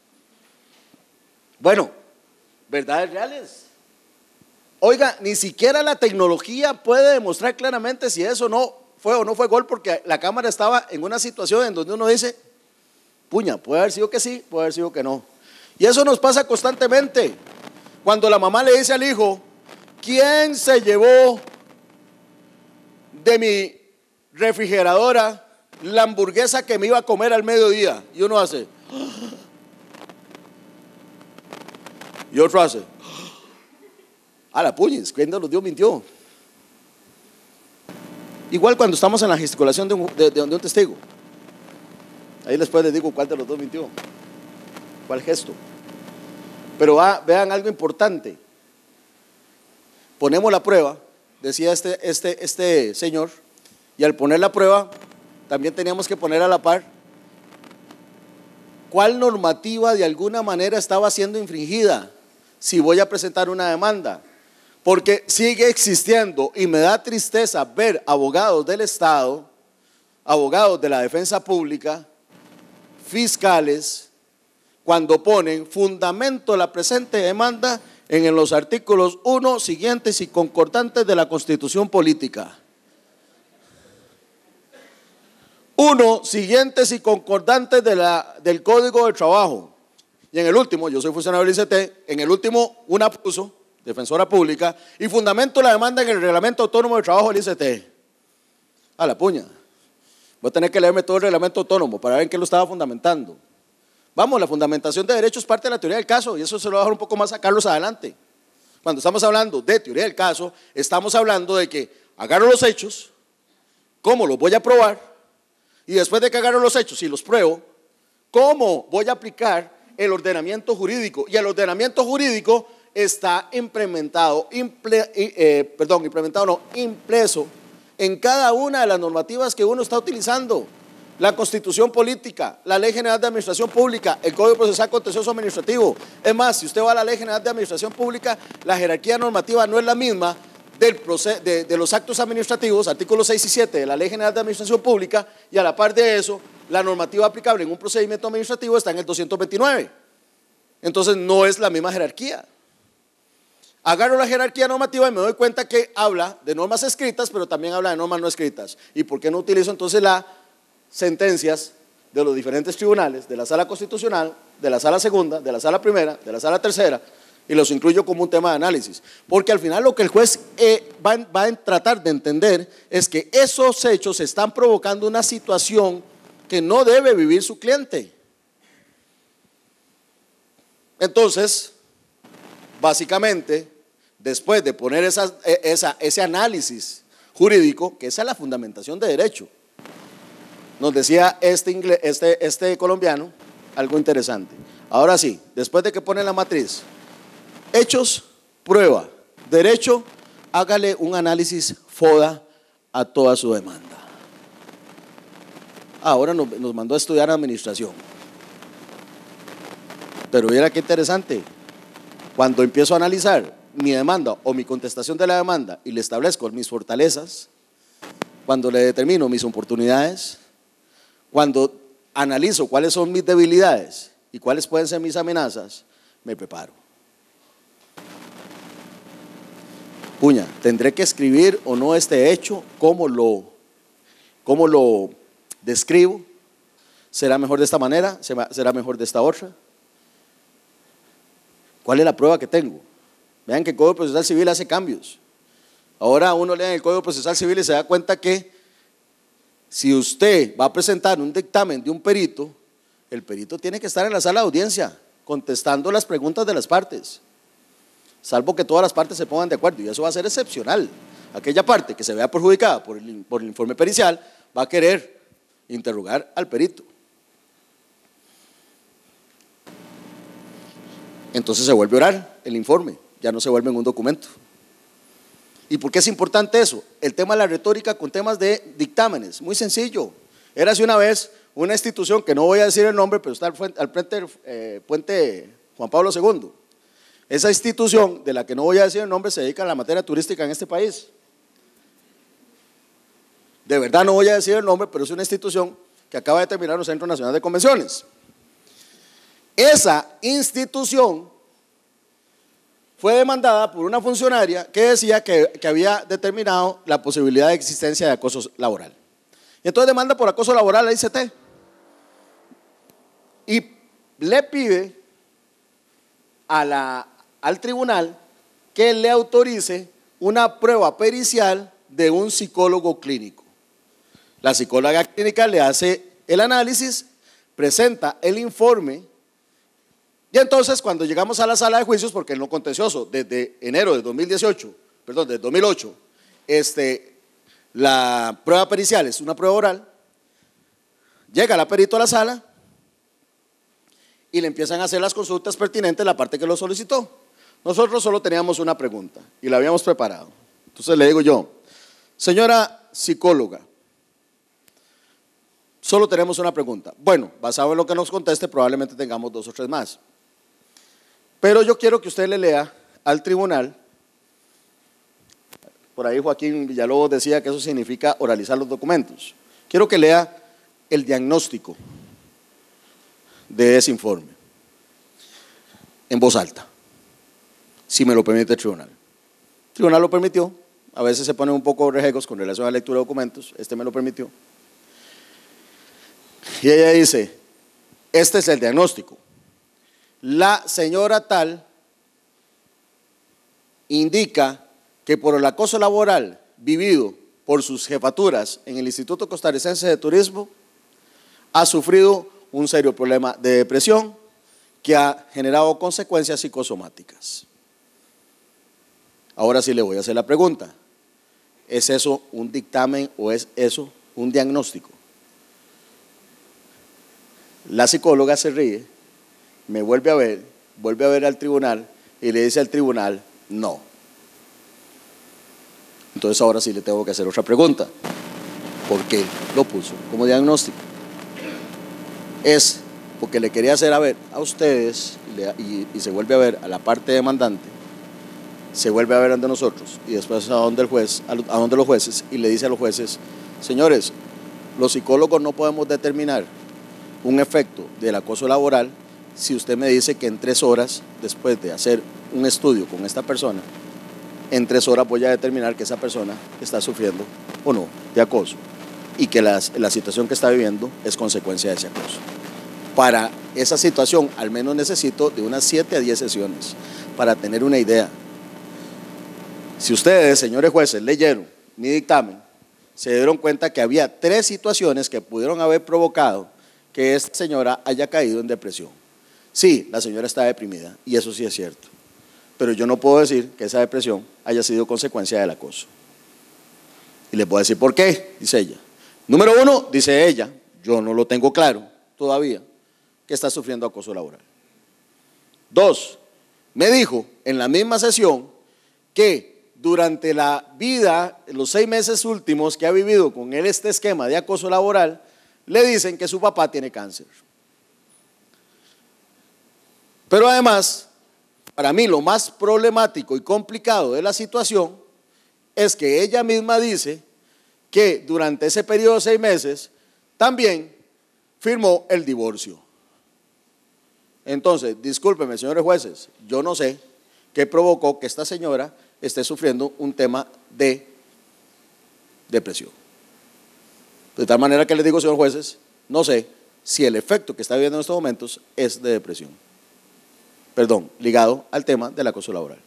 Bueno, verdades reales. Oiga, ni siquiera la tecnología puede demostrar claramente si eso no fue o no fue gol, porque la cámara estaba en una situación en donde uno dice: puña, puede haber sido que sí, puede haber sido que no. Y eso nos pasa constantemente. Cuando la mamá le dice al hijo: ¿quién se llevó de mi refrigeradora la hamburguesa que me iba a comer al mediodía? Y uno hace, y otro hace, a la puñes, ¿quién de los dio mintió? Igual cuando estamos en la gesticulación de un, de, de, de un testigo, ahí después les digo cuál de los dos mintió, cuál gesto. Pero va, vean algo importante. Ponemos la prueba, decía este, este, este señor, y al poner la prueba también teníamos que poner a la par cuál normativa de alguna manera estaba siendo infringida si voy a presentar una demanda. Porque sigue existiendo, y me da tristeza ver abogados del Estado, abogados de la defensa pública, fiscales, cuando ponen fundamento de la presente demanda en los artículos uno siguientes y concordantes de la Constitución Política. Uno siguientes y concordantes de la, del Código de Trabajo. Y en el último, yo soy funcionario del I C T, en el último una puso, defensora pública, y fundamento la demanda en el Reglamento Autónomo de Trabajo del I C T. A la puña. Voy a tener que leerme todo el reglamento autónomo para ver en qué lo estaba fundamentando. Vamos, la fundamentación de derechos es parte de la teoría del caso, y eso se lo voy a dejar un poco más a Carlos adelante. Cuando estamos hablando de teoría del caso, estamos hablando de que agarro los hechos, cómo los voy a probar, y después de que agarro los hechos y los pruebo, ¿cómo voy a aplicar el ordenamiento jurídico? Y el ordenamiento jurídico está implementado, imple, eh, perdón, implementado no, impreso en cada una de las normativas que uno está utilizando. La Constitución Política, la Ley General de Administración Pública, el Código Procesal Contencioso Administrativo. Es más, si usted va a la Ley General de Administración Pública, la jerarquía normativa no es la misma del proceso, de, de los actos administrativos, artículos seis y siete de la Ley General de Administración Pública, y a la par de eso, la normativa aplicable en un procedimiento administrativo está en el doscientos veintinueve. Entonces no es la misma jerarquía. Agarro la jerarquía normativa y me doy cuenta que habla de normas escritas, pero también habla de normas no escritas. ¿Y por qué no utilizo entonces las sentencias de los diferentes tribunales, de la Sala Constitucional, de la Sala Segunda, de la Sala Primera, de la Sala Tercera, y los incluyo como un tema de análisis? Porque al final lo que el juez eh, va, va a tratar de entender es que esos hechos están provocando una situación que no debe vivir su cliente. Entonces, básicamente, después de poner esa, esa, ese análisis jurídico, que esa es la fundamentación de derecho, nos decía este, inglés, este, este colombiano algo interesante. Ahora sí, después de que pone la matriz, hechos, prueba, derecho, hágale un análisis FODA a toda su demanda. Ahora nos, nos mandó a estudiar administración. Pero mira qué interesante, cuando empiezo a analizar mi demanda o mi contestación de la demanda y le establezco mis fortalezas, cuando le determino mis oportunidades, cuando analizo cuáles son mis debilidades y cuáles pueden ser mis amenazas, me preparo. Puña, ¿tendré que escribir o no este hecho? ¿Cómo lo, cómo lo describo? ¿Será mejor de esta manera? ¿Será mejor de esta otra? ¿Cuál es la prueba que tengo? Vean que el Código Procesal Civil hace cambios. Ahora uno lee en el Código Procesal Civil y se da cuenta que si usted va a presentar un dictamen de un perito, el perito tiene que estar en la sala de audiencia contestando las preguntas de las partes, salvo que todas las partes se pongan de acuerdo, y eso va a ser excepcional. Aquella parte que se vea perjudicada por el, por el informe pericial va a querer interrogar al perito. Entonces se vuelve oral el informe, ya no se vuelve en un documento. ¿Y por qué es importante eso? El tema de la retórica con temas de dictámenes, muy sencillo. Érase una vez una institución, que no voy a decir el nombre, pero está al frente, al frente del eh, puente Juan Pablo segundo. Esa institución, de la que no voy a decir el nombre, se dedica a la materia turística en este país. De verdad no voy a decir el nombre, pero es una institución que acaba de terminar el Centro Nacional de Convenciones. Esa institución fue demandada por una funcionaria que decía que, que había determinado la posibilidad de existencia de acoso laboral. Y entonces demanda por acoso laboral a I C T. Y le pide a la, al tribunal que le autorice una prueba pericial de un psicólogo clínico. La psicóloga clínica le hace el análisis, presenta el informe. Y entonces cuando llegamos a la sala de juicios, porque en lo contencioso desde enero de dos mil dieciocho, perdón, de dos mil ocho, este, la prueba pericial es una prueba oral, llega la perito a la sala y le empiezan a hacer las consultas pertinentes la parte que lo solicitó. Nosotros solo teníamos una pregunta y la habíamos preparado. Entonces le digo yo, señora psicóloga, solo tenemos una pregunta. Bueno, basado en lo que nos conteste, probablemente tengamos dos o tres más. Pero yo quiero que usted le lea al tribunal, por ahí Joaquín Villalobos decía que eso significa oralizar los documentos. Quiero que lea el diagnóstico de ese informe, en voz alta, si me lo permite el tribunal. El tribunal lo permitió, a veces se ponen un poco rejegos con relación a la lectura de documentos, este me lo permitió. Y ella dice, este es el diagnóstico. La señora tal indica que por el acoso laboral vivido por sus jefaturas en el Instituto Costarricense de Turismo, ha sufrido un serio problema de depresión que ha generado consecuencias psicosomáticas. Ahora sí le voy a hacer la pregunta, ¿es eso un dictamen o es eso un diagnóstico? La psicóloga se ríe, me vuelve a ver, vuelve a ver al tribunal y le dice al tribunal, no. Entonces ahora sí le tengo que hacer otra pregunta. ¿Por qué lo puso como diagnóstico? Es porque le quería hacer a ver a ustedes y, y se vuelve a ver a la parte demandante, se vuelve a ver ante nosotros y después a donde el juez, a donde los jueces, y le dice a los jueces, señores, los psicólogos no podemos determinar un efecto del acoso laboral si usted me dice que en tres horas, después de hacer un estudio con esta persona, en tres horas voy a determinar que esa persona está sufriendo o no de acoso y que la, la situación que está viviendo es consecuencia de ese acoso. Para esa situación al menos necesito de unas siete a diez sesiones para tener una idea. Si ustedes, señores jueces, leyeron mi dictamen, se dieron cuenta que había tres situaciones que pudieron haber provocado que esta señora haya caído en depresión. Sí, la señora está deprimida y eso sí es cierto, pero yo no puedo decir que esa depresión haya sido consecuencia del acoso. Y les voy a decir por qué, dice ella. Número uno, dice ella, yo no lo tengo claro todavía, que está sufriendo acoso laboral. Dos, me dijo en la misma sesión que durante la vida, los seis meses últimos que ha vivido con él este esquema de acoso laboral, le dicen que su papá tiene cáncer. Pero además, para mí lo más problemático y complicado de la situación es que ella misma dice que durante ese periodo de seis meses también firmó el divorcio. Entonces, discúlpenme, señores jueces, yo no sé qué provocó que esta señora esté sufriendo un tema de depresión. De tal manera que les digo, señores jueces, no sé si el efecto que está viviendo en estos momentos es de depresión. Perdón, ligado al tema del acoso laboral.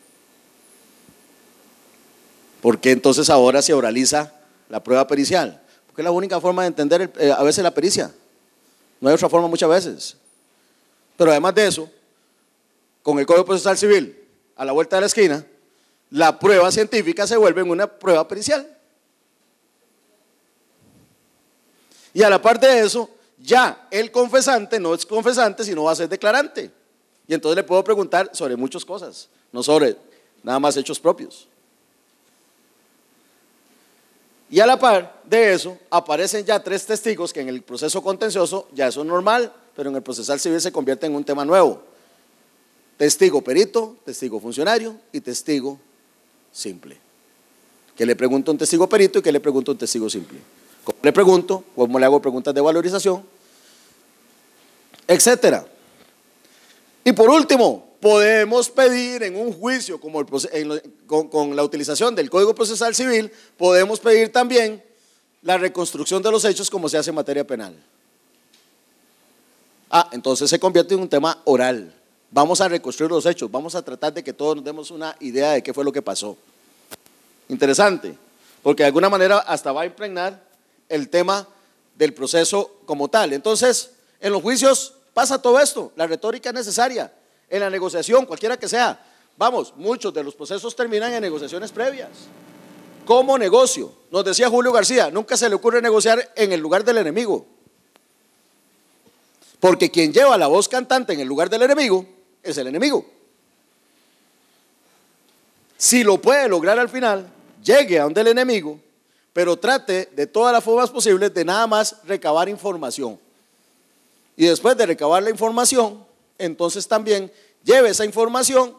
¿Por qué entonces ahora se oraliza la prueba pericial? Porque es la única forma de entender el, eh, a veces la pericia. No hay otra forma muchas veces. Pero además de eso, con el Código Procesal Civil a la vuelta de la esquina, la prueba científica se vuelve en una prueba pericial. Y a la parte de eso, ya el confesante no es confesante, sino va a ser declarante. Y entonces le puedo preguntar sobre muchas cosas, no sobre nada más hechos propios. Y a la par de eso, aparecen ya tres testigos que en el proceso contencioso ya eso es normal, pero en el procesal civil se convierte en un tema nuevo. Testigo perito, testigo funcionario y testigo simple. ¿Qué le pregunto a un testigo perito y qué le pregunto a un testigo simple? ¿Cómo le pregunto? ¿Cómo le hago preguntas de valorización? Etcétera. Y por último, podemos pedir en un juicio como el, en, con, con la utilización del Código Procesal Civil, podemos pedir también la reconstrucción de los hechos como se hace en materia penal. Ah, entonces se convierte en un tema oral. Vamos a reconstruir los hechos, vamos a tratar de que todos nos demos una idea de qué fue lo que pasó. Interesante, porque de alguna manera hasta va a impregnar el tema del proceso como tal. Entonces, en los juicios pasa todo esto, la retórica es necesaria, en la negociación, cualquiera que sea. Vamos, muchos de los procesos terminan en negociaciones previas. ¿Cómo negocio? Nos decía Julio García, nunca se le ocurre negociar en el lugar del enemigo. Porque quien lleva la voz cantante en el lugar del enemigo es el enemigo. Si lo puede lograr al final, llegue a donde el enemigo, pero trate de todas las formas posibles de nada más recabar información. Y después de recabar la información, entonces también lleve esa información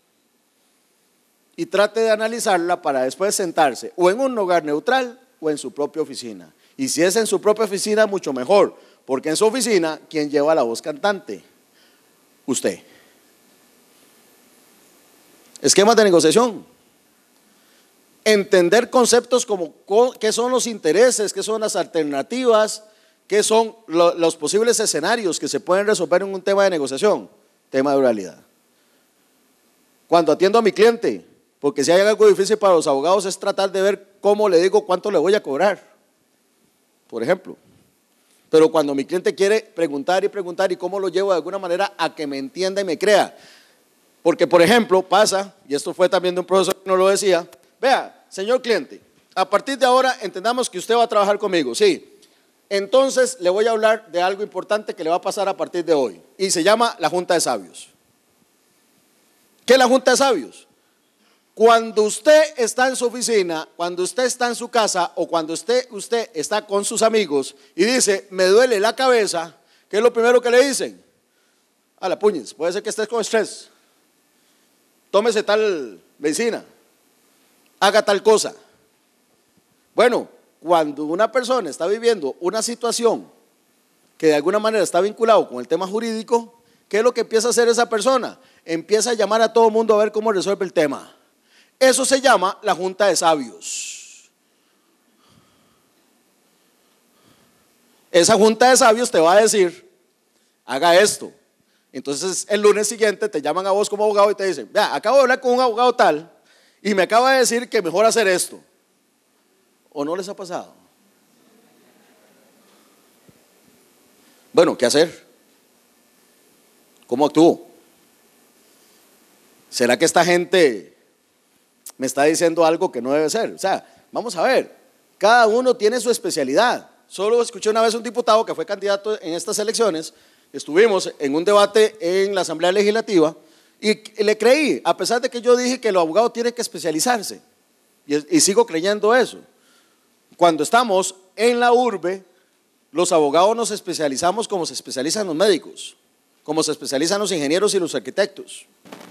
y trate de analizarla para después sentarse o en un lugar neutral o en su propia oficina. Y si es en su propia oficina, mucho mejor, porque en su oficina, ¿quién lleva la voz cantante? Usted. Esquemas de negociación. Entender conceptos como qué son los intereses, qué son las alternativas, qué son lo, los posibles escenarios que se pueden resolver en un tema de negociación, tema de oralidad. Cuando atiendo a mi cliente, porque si hay algo difícil para los abogados es tratar de ver cómo le digo cuánto le voy a cobrar, por ejemplo. Pero cuando mi cliente quiere preguntar y preguntar y cómo lo llevo de alguna manera a que me entienda y me crea. Porque, por ejemplo, pasa, y esto fue también de un profesor que nos lo decía, vea, señor cliente, a partir de ahora entendamos que usted va a trabajar conmigo, sí. Entonces le voy a hablar de algo importante que le va a pasar a partir de hoy y se llama la Junta de Sabios. ¿Qué es la Junta de Sabios? Cuando usted está en su oficina, cuando usted está en su casa o cuando usted, usted está con sus amigos y dice, me duele la cabeza, ¿qué es lo primero que le dicen? A la puñes, puede ser que estés con estrés, tómese tal medicina, haga tal cosa. Bueno, cuando una persona está viviendo una situación que de alguna manera está vinculado con el tema jurídico, ¿qué es lo que empieza a hacer esa persona? Empieza a llamar a todo el mundo a ver cómo resuelve el tema. Eso se llama la Junta de Sabios. Esa Junta de Sabios te va a decir, haga esto. Entonces el lunes siguiente te llaman a vos como abogado y te dicen, vea, acabo de hablar con un abogado tal y me acaba de decir que mejor hacer esto. ¿O no les ha pasado? Bueno, ¿qué hacer? ¿Cómo actúo? ¿Será que esta gente me está diciendo algo que no debe ser? O sea, vamos a ver, cada uno tiene su especialidad. Solo escuché una vez un diputado que fue candidato en estas elecciones, estuvimos en un debate en la Asamblea Legislativa y le creí, a pesar de que yo dije que el abogado tiene que especializarse, y, y sigo creyendo eso. Cuando estamos en la urbe, los abogados nos especializamos como se especializan los médicos, como se especializan los ingenieros y los arquitectos.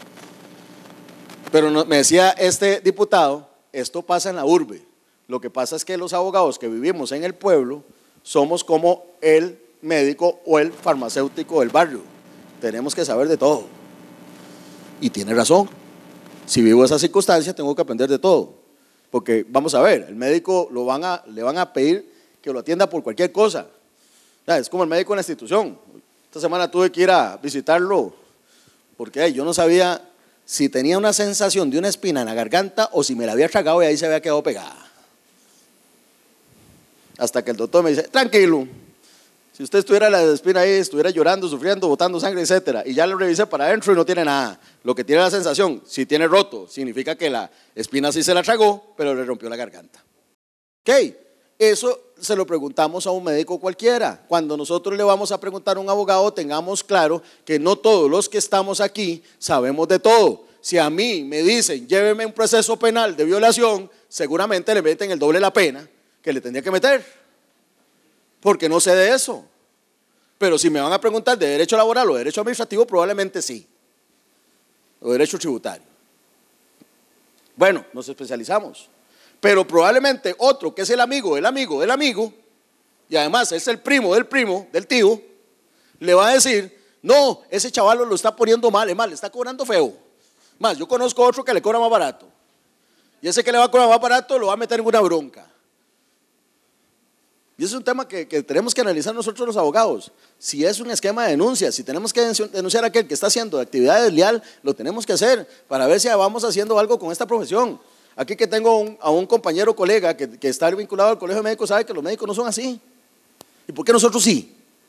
Pero no, me decía este diputado, esto pasa en la urbe. Lo que pasa es que los abogados que vivimos en el pueblo somos como el médico o el farmacéutico del barrio. Tenemos que saber de todo. Y tiene razón. Si vivo esa circunstancia, tengo que aprender de todo. Porque vamos a ver, el médico lo van a, le van a pedir que lo atienda por cualquier cosa. Es como el médico en la institución. Esta semana tuve que ir a visitarlo porque yo no sabía si tenía una sensación de una espina en la garganta o si me la había tragado y ahí se había quedado pegada. Hasta que el doctor me dice, tranquilo, si usted estuviera la espina ahí, estuviera llorando, sufriendo, botando sangre, etcétera, y ya lo revisé para adentro y no tiene nada. Lo que tiene la sensación, si tiene roto, significa que la espina sí se la tragó, pero le rompió la garganta. Ok, eso se lo preguntamos a un médico cualquiera. Cuando nosotros le vamos a preguntar a un abogado, tengamos claro que no todos los que estamos aquí sabemos de todo. Si a mí me dicen, lléveme un proceso penal de violación, seguramente le meten el doble la pena que le tendría que meter, porque no sé de eso. Pero si me van a preguntar de derecho laboral o derecho administrativo, probablemente sí, o derecho tributario. Bueno, nos especializamos. Pero probablemente otro que es el amigo del amigo del amigo, y además es el primo del primo, del tío, le va a decir, no, ese chaval lo está poniendo mal, es mal, le está cobrando feo. Más, yo conozco otro que le cobra más barato, y ese que le va a cobrar más barato lo va a meter en una bronca. Y ese es un tema que, que tenemos que analizar nosotros los abogados. Si es un esquema de denuncia, si tenemos que denunciar a aquel que está haciendo actividad desleal, lo tenemos que hacer para ver si vamos haciendo algo con esta profesión. Aquí que tengo un, a un compañero, colega, que, que está vinculado al colegio de médicos, sabe que los médicos no son así. ¿Y por qué nosotros sí?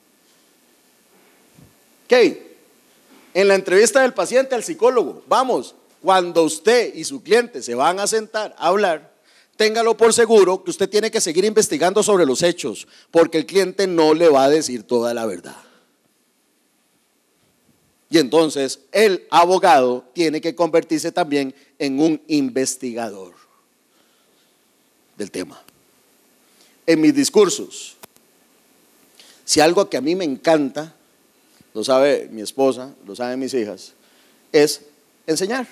Ok, en la entrevista del paciente al psicólogo, vamos, cuando usted y su cliente se van a sentar a hablar, téngalo por seguro que usted tiene que seguir investigando sobre los hechos, porque el cliente no le va a decir toda la verdad. Y entonces el abogado tiene que convertirse también en un investigador del tema. En mis discursos, si algo que a mí me encanta, lo sabe mi esposa, lo saben mis hijas, es enseñar,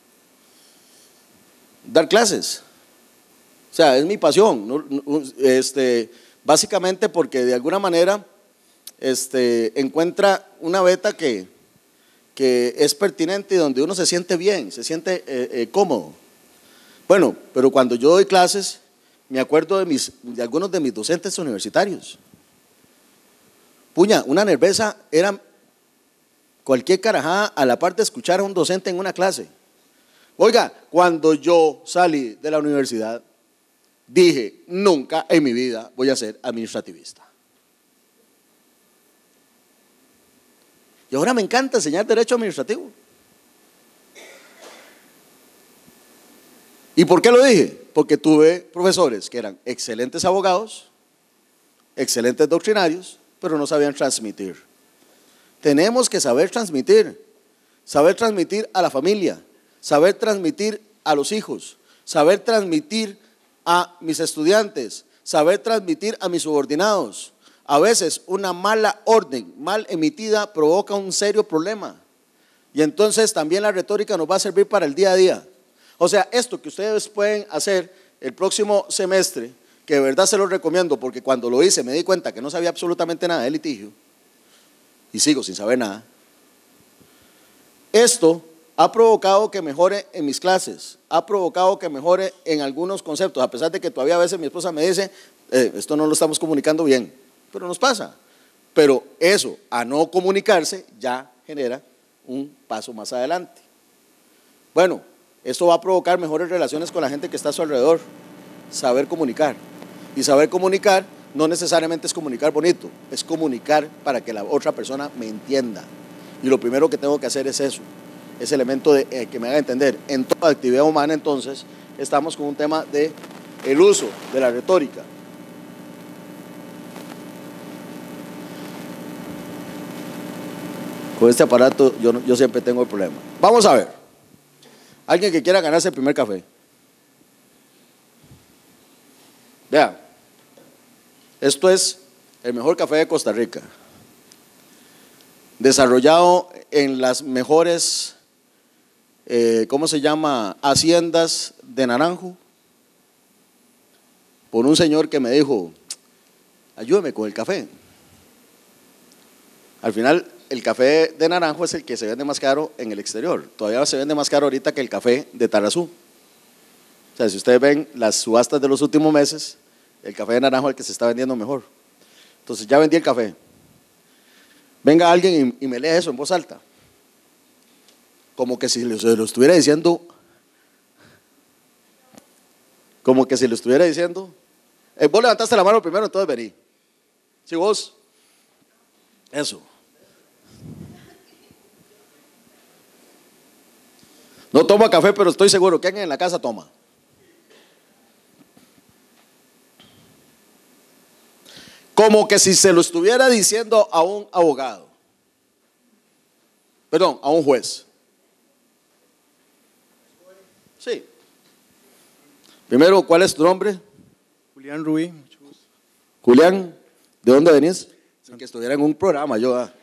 dar clases. O sea, es mi pasión, ¿no? este, básicamente porque de alguna manera este, encuentra una beta que, que es pertinente y donde uno se siente bien, se siente eh, eh, cómodo. Bueno, pero cuando yo doy clases, me acuerdo de, mis, de algunos de mis docentes universitarios. Puña, una nerveza era cualquier carajada a la par de escuchar a un docente en una clase. Oiga, cuando yo salí de la universidad, dije, nunca en mi vida voy a ser administrativista. Y ahora me encanta enseñar derecho administrativo. ¿Y por qué lo dije? Porque tuve profesores que eran excelentes abogados, excelentes doctrinarios, pero no sabían transmitir. Tenemos que saber transmitir, saber transmitir a la familia, saber transmitir a los hijos, saber transmitir a mis estudiantes, saber transmitir a mis subordinados. A veces una mala orden, mal emitida, provoca un serio problema. Y entonces también la retórica nos va a servir para el día a día. O sea, esto que ustedes pueden hacer el próximo semestre, que de verdad se lo recomiendo, porque cuando lo hice me di cuenta que no sabía absolutamente nada de litigio, y sigo sin saber nada. Esto ha provocado que mejore en mis clases, ha provocado que mejore en algunos conceptos, a pesar de que todavía a veces mi esposa me dice, eh, esto no lo estamos comunicando bien, pero nos pasa. Pero eso, a no comunicarse, ya genera un paso más adelante. Bueno, esto va a provocar mejores relaciones con la gente que está a su alrededor, saber comunicar. Y saber comunicar no necesariamente es comunicar bonito, es comunicar para que la otra persona me entienda. Y lo primero que tengo que hacer es eso, ese elemento de eh, que me haga entender. En toda actividad humana, entonces, estamos con un tema de el uso de la retórica. Con este aparato yo, yo siempre tengo el problema. Vamos a ver. Alguien que quiera ganarse el primer café. Vean, esto es el mejor café de Costa Rica, desarrollado en las mejores, eh, ¿cómo se llama?, haciendas de Naranjo, por un señor que me dijo, ayúdeme con el café. Al final, el café de Naranjo es el que se vende más caro en el exterior. Todavía se vende más caro ahorita que el café de Tarazú. O sea, si ustedes ven las subastas de los últimos meses, el café de Naranjo es el que se está vendiendo mejor. Entonces ya vendí el café. Venga alguien y, y me lea eso en voz alta, como que si lo, se lo estuviera diciendo, como que si lo estuviera diciendo. Eh, vos levantaste la mano primero, entonces vení. Sí, vos. Eso. No tomo café, pero estoy seguro que alguien en la casa toma. Como que si se lo estuviera diciendo a un abogado, perdón, a un juez. Sí. Primero, ¿cuál es tu nombre? Julián Rubí. Mucho gusto. Julián, ¿de dónde venís? Sin que estuviera en un programa yo. Ah.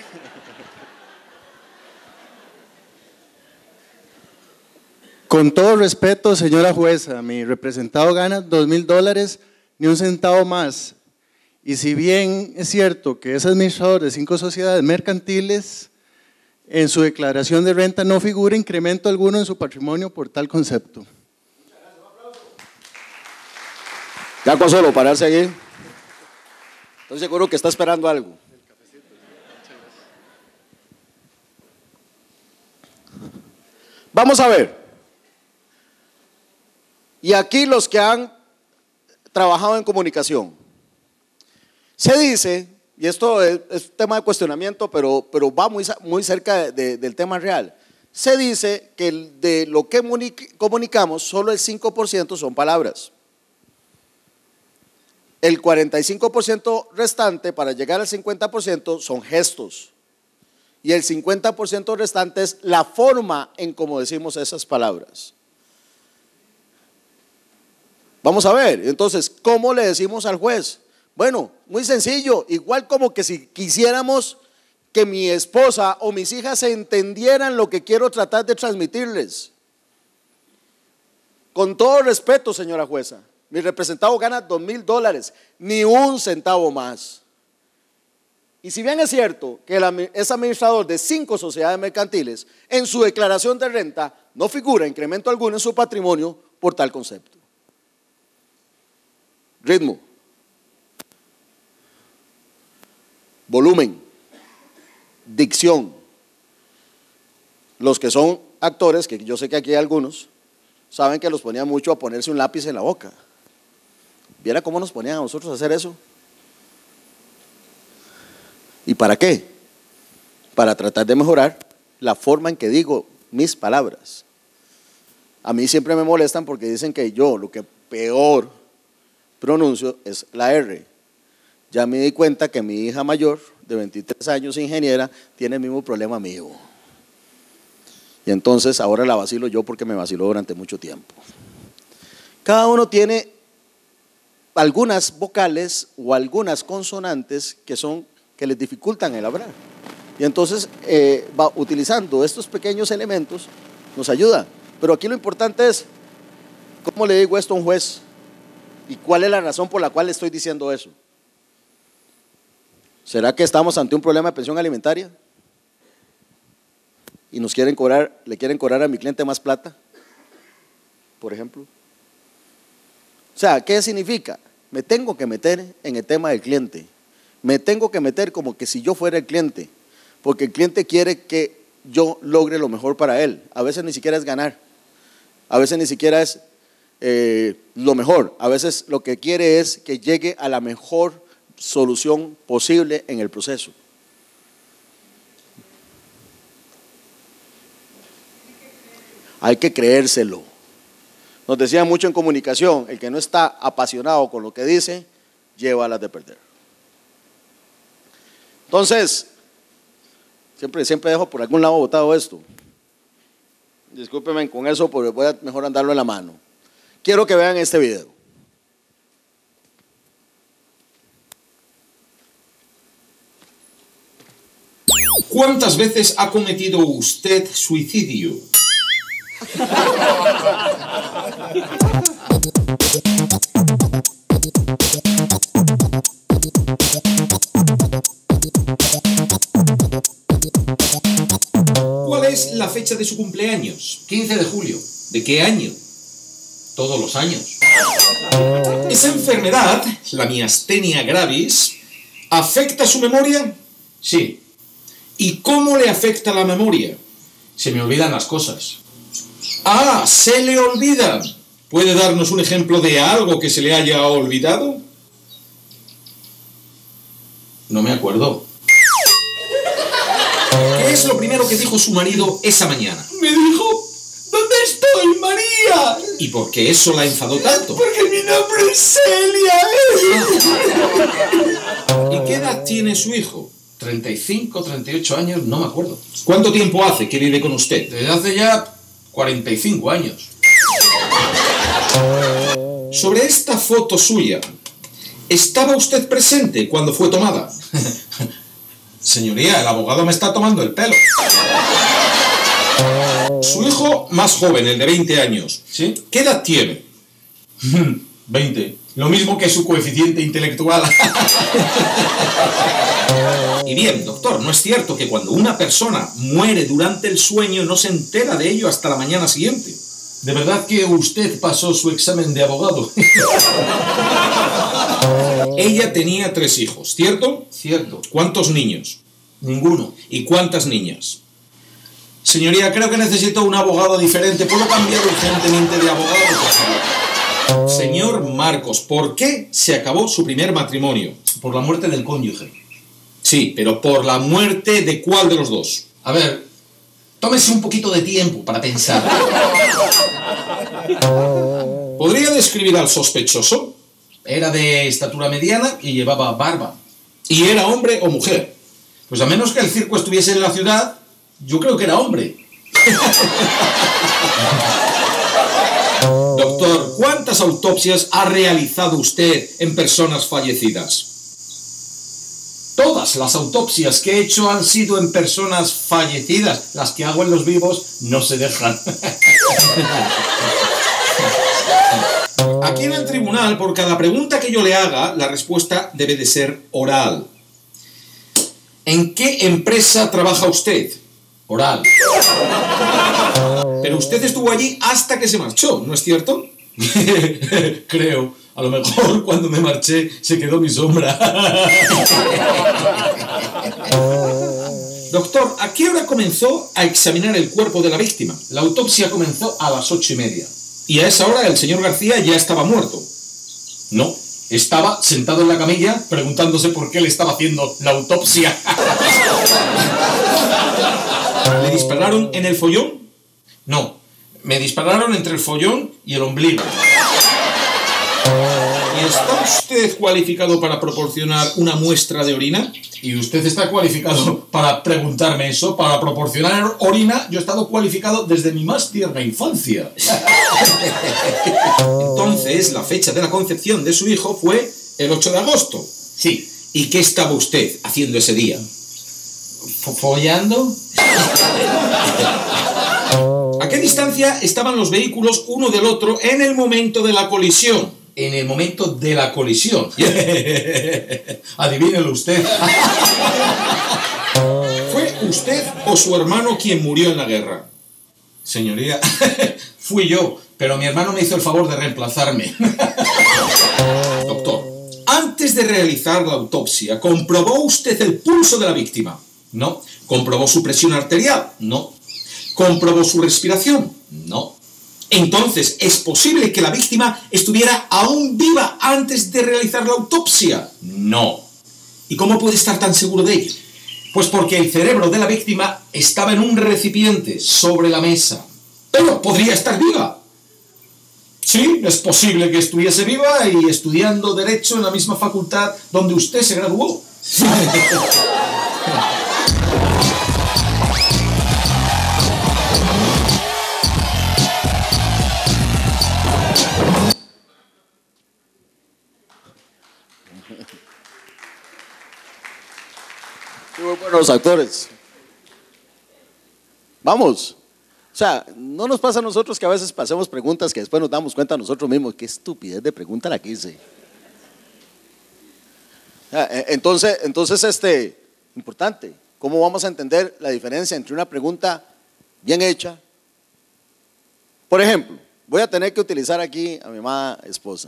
Con todo respeto, señora jueza, mi representado gana dos mil dólares, ni un centavo más. Y si bien es cierto que es administrador de cinco sociedades mercantiles, en su declaración de renta no figura incremento alguno en su patrimonio por tal concepto. Ya con solo pararse aquí, estoy seguro que está esperando algo. Vamos a ver. Y aquí los que han trabajado en comunicación. Se dice, y esto es, es tema de cuestionamiento, pero, pero va muy, muy cerca de, de, del tema real. Se dice que de lo que comunicamos, solo el cinco por ciento son palabras. El cuarenta y cinco por ciento restante, para llegar al cincuenta por ciento, son gestos. Y el cincuenta por ciento restante es la forma en cómo decimos esas palabras. Vamos a ver, entonces, ¿cómo le decimos al juez? Bueno, muy sencillo, igual como que si quisiéramos que mi esposa o mis hijas se entendieran lo que quiero tratar de transmitirles. Con todo respeto, señora jueza, mi representado gana dos mil dólares, ni un centavo más. Y si bien es cierto que el, es administrador de cinco sociedades mercantiles, en su declaración de renta no figura incremento alguno en su patrimonio por tal concepto. Ritmo. Volumen, dicción. Los que son actores, que yo sé que aquí hay algunos, saben que los ponían mucho a ponerse un lápiz en la boca. ¿Viera cómo nos ponían a nosotros a hacer eso? ¿Y para qué? Para tratar de mejorar la forma en que digo mis palabras. A mí siempre me molestan porque dicen que yo lo que peor pronuncio es la R. ya me di cuenta que mi hija mayor, de veintitrés años, ingeniera, tiene el mismo problema mío. Y entonces ahora la vacilo yo porque me vaciló durante mucho tiempo. Cada uno tiene algunas vocales o algunas consonantes que son, que les dificultan el hablar. Y entonces eh, va utilizando estos pequeños elementos, nos ayuda. Pero aquí lo importante es, ¿cómo le digo esto a un juez? ¿Y cuál es la razón por la cual le estoy diciendo eso? ¿Será que estamos ante un problema de pensión alimentaria? ¿Y nos quieren cobrar, le quieren cobrar a mi cliente más plata? Por ejemplo. O sea, ¿qué significa? Me tengo que meter en el tema del cliente. Me tengo que meter como que si yo fuera el cliente. Porque el cliente quiere que yo logre lo mejor para él. A veces ni siquiera es ganar. A veces ni siquiera es eh, lo mejor. A veces lo que quiere es que llegue a la mejor solución posible en el proceso. Hay que creérselo. Nos decían mucho en comunicación, el que no está apasionado con lo que dice, lleva las de perder. Entonces, siempre, siempre dejo por algún lado botado esto. Discúlpenme con eso, porque voy a mejor andarlo en la mano. Quiero que vean este video. ¿Cuántas veces ha cometido usted suicidio? ¿Cuál es la fecha de su cumpleaños? quince de julio. ¿De qué año? Todos los años. ¿Esa enfermedad, la miastenia gravis, afecta su memoria? Sí. ¿Y cómo le afecta la memoria? Se me olvidan las cosas. Ah, se le olvida. ¿Puede darnos un ejemplo de algo que se le haya olvidado? No me acuerdo. ¿Qué es lo primero que dijo su marido esa mañana? Me dijo, ¿dónde estoy, María? ¿Y por qué eso la enfadó tanto? Porque mi nombre es Celia. ¿Y qué edad tiene su hijo? treinta y cinco, treinta y ocho años, no me acuerdo. ¿Cuánto tiempo hace que vive con usted? Desde hace ya cuarenta y cinco años. Sobre esta foto suya, ¿estaba usted presente cuando fue tomada? Señoría, el abogado me está tomando el pelo. Su hijo más joven, el de veinte años, ¿sí? ¿Qué edad tiene? veinte. Lo mismo que su coeficiente intelectual. Y bien, doctor, ¿no es cierto que cuando una persona muere durante el sueño no se entera de ello hasta la mañana siguiente? ¿De verdad que usted pasó su examen de abogado? Ella tenía tres hijos, ¿cierto? Cierto. ¿Cuántos niños? Ninguno. ¿Y cuántas niñas? Señoría, creo que necesito un abogado diferente. ¿Puedo cambiar urgentemente de abogado, por favor? Señor Marcos, ¿por qué se acabó su primer matrimonio? Por la muerte del cónyuge. Sí, pero ¿por la muerte de cuál de los dos? A ver, tómese un poquito de tiempo para pensar. ¿Podría describir al sospechoso? Era de estatura mediana y llevaba barba. ¿Y era hombre o mujer? Pues a menos que el circo estuviese en la ciudad, yo creo que era hombre. Doctor, ¿cuántas autopsias ha realizado usted en personas fallecidas? Todas las autopsias que he hecho han sido en personas fallecidas. Las que hago en los vivos no se dejan. Aquí en el tribunal, por cada pregunta que yo le haga, la respuesta debe de ser oral. ¿En qué empresa trabaja usted? Oral. Pero usted estuvo allí hasta que se marchó, ¿no es cierto? Creo. A lo mejor cuando me marché se quedó mi sombra. Doctor, ¿a qué hora comenzó a examinar el cuerpo de la víctima? La autopsia comenzó a las ocho y media. ¿Y a esa hora el señor García ya estaba muerto? No, estaba sentado en la camilla preguntándose por qué le estaba haciendo la autopsia. ¿Le dispararon en el follón? No, me dispararon entre el follón y el ombligo. ¿Y está usted cualificado para proporcionar una muestra de orina? ¿Y usted está cualificado para preguntarme eso? ¿Para proporcionar orina? Yo he estado cualificado desde mi más tierna infancia. Entonces, la fecha de la concepción de su hijo fue el ocho de agosto. Sí. ¿Y qué estaba usted haciendo ese día? ¿Follando? ¿A qué distancia estaban los vehículos uno del otro en el momento de la colisión? En el momento de la colisión. Adivínelo usted. ¿Fue usted o su hermano quien murió en la guerra? Señoría, fui yo, pero mi hermano me hizo el favor de reemplazarme. Doctor, antes de realizar la autopsia, ¿comprobó usted el pulso de la víctima? No. ¿Comprobó su presión arterial? No. ¿Comprobó su respiración? No. Entonces, ¿es posible que la víctima estuviera aún viva antes de realizar la autopsia? No. ¿Y cómo puede estar tan seguro de ello? Pues porque el cerebro de la víctima estaba en un recipiente sobre la mesa. Pero podría estar viva. Sí, es posible que estuviese viva y estudiando Derecho en la misma facultad donde usted se graduó. Muy buenos actores. Vamos. O sea, no nos pasa a nosotros que a veces pasemos preguntas que después nos damos cuenta nosotros mismos. Qué estupidez de pregunta la que hice. Entonces, entonces este, importante, ¿cómo vamos a entender la diferencia entre una pregunta bien hecha? Por ejemplo, voy a tener que utilizar aquí a mi amada esposa.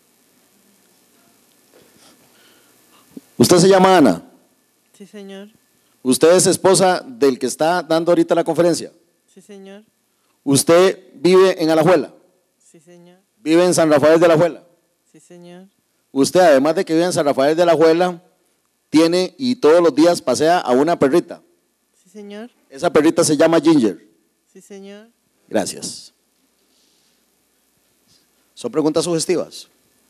¿Usted se llama Ana? Sí, señor. ¿Usted es esposa del que está dando ahorita la conferencia? Sí, señor. ¿Usted vive en Alajuela? Sí, señor. ¿Vive en San Rafael de Alajuela? Sí, señor. Usted, además de que vive en San Rafael de Alajuela, tiene y todos los días pasea a una perrita. Sí, señor. Esa perrita se llama Ginger. Sí, señor. Gracias. Son preguntas sugestivas.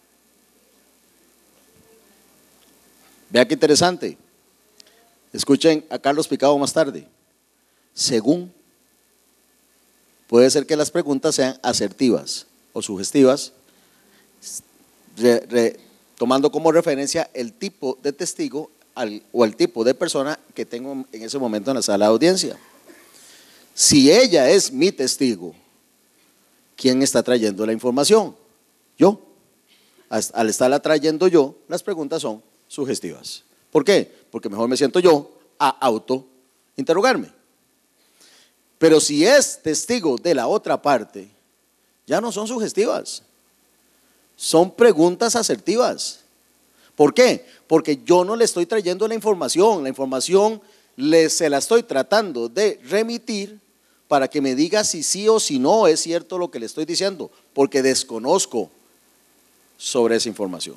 Vea qué interesante. Escuchen a Carlos Picado más tarde. Según, puede ser que las preguntas sean asertivas o sugestivas, re, re, tomando como referencia el tipo de testigo al, o el tipo de persona que tengo en ese momento en la sala de audiencia. Si ella es mi testigo, ¿quién está trayendo la información? Yo. Al estarla trayendo yo, las preguntas son sugestivas. ¿Por qué? Porque mejor me siento yo a autointerrogarme. Pero si es testigo de la otra parte, ya no son sugestivas, son preguntas asertivas. ¿Por qué? Porque yo no le estoy trayendo la información, la información le, se la estoy tratando de remitir para que me diga si sí o si no es cierto lo que le estoy diciendo, porque desconozco sobre esa información.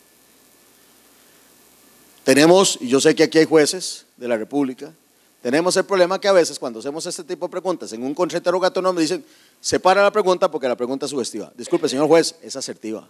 Tenemos, y yo sé que aquí hay jueces de la República, tenemos el problema que a veces cuando hacemos este tipo de preguntas en un contrainterrogatorio me dicen, separa la pregunta porque la pregunta es sugestiva. Disculpe, señor juez, es asertiva.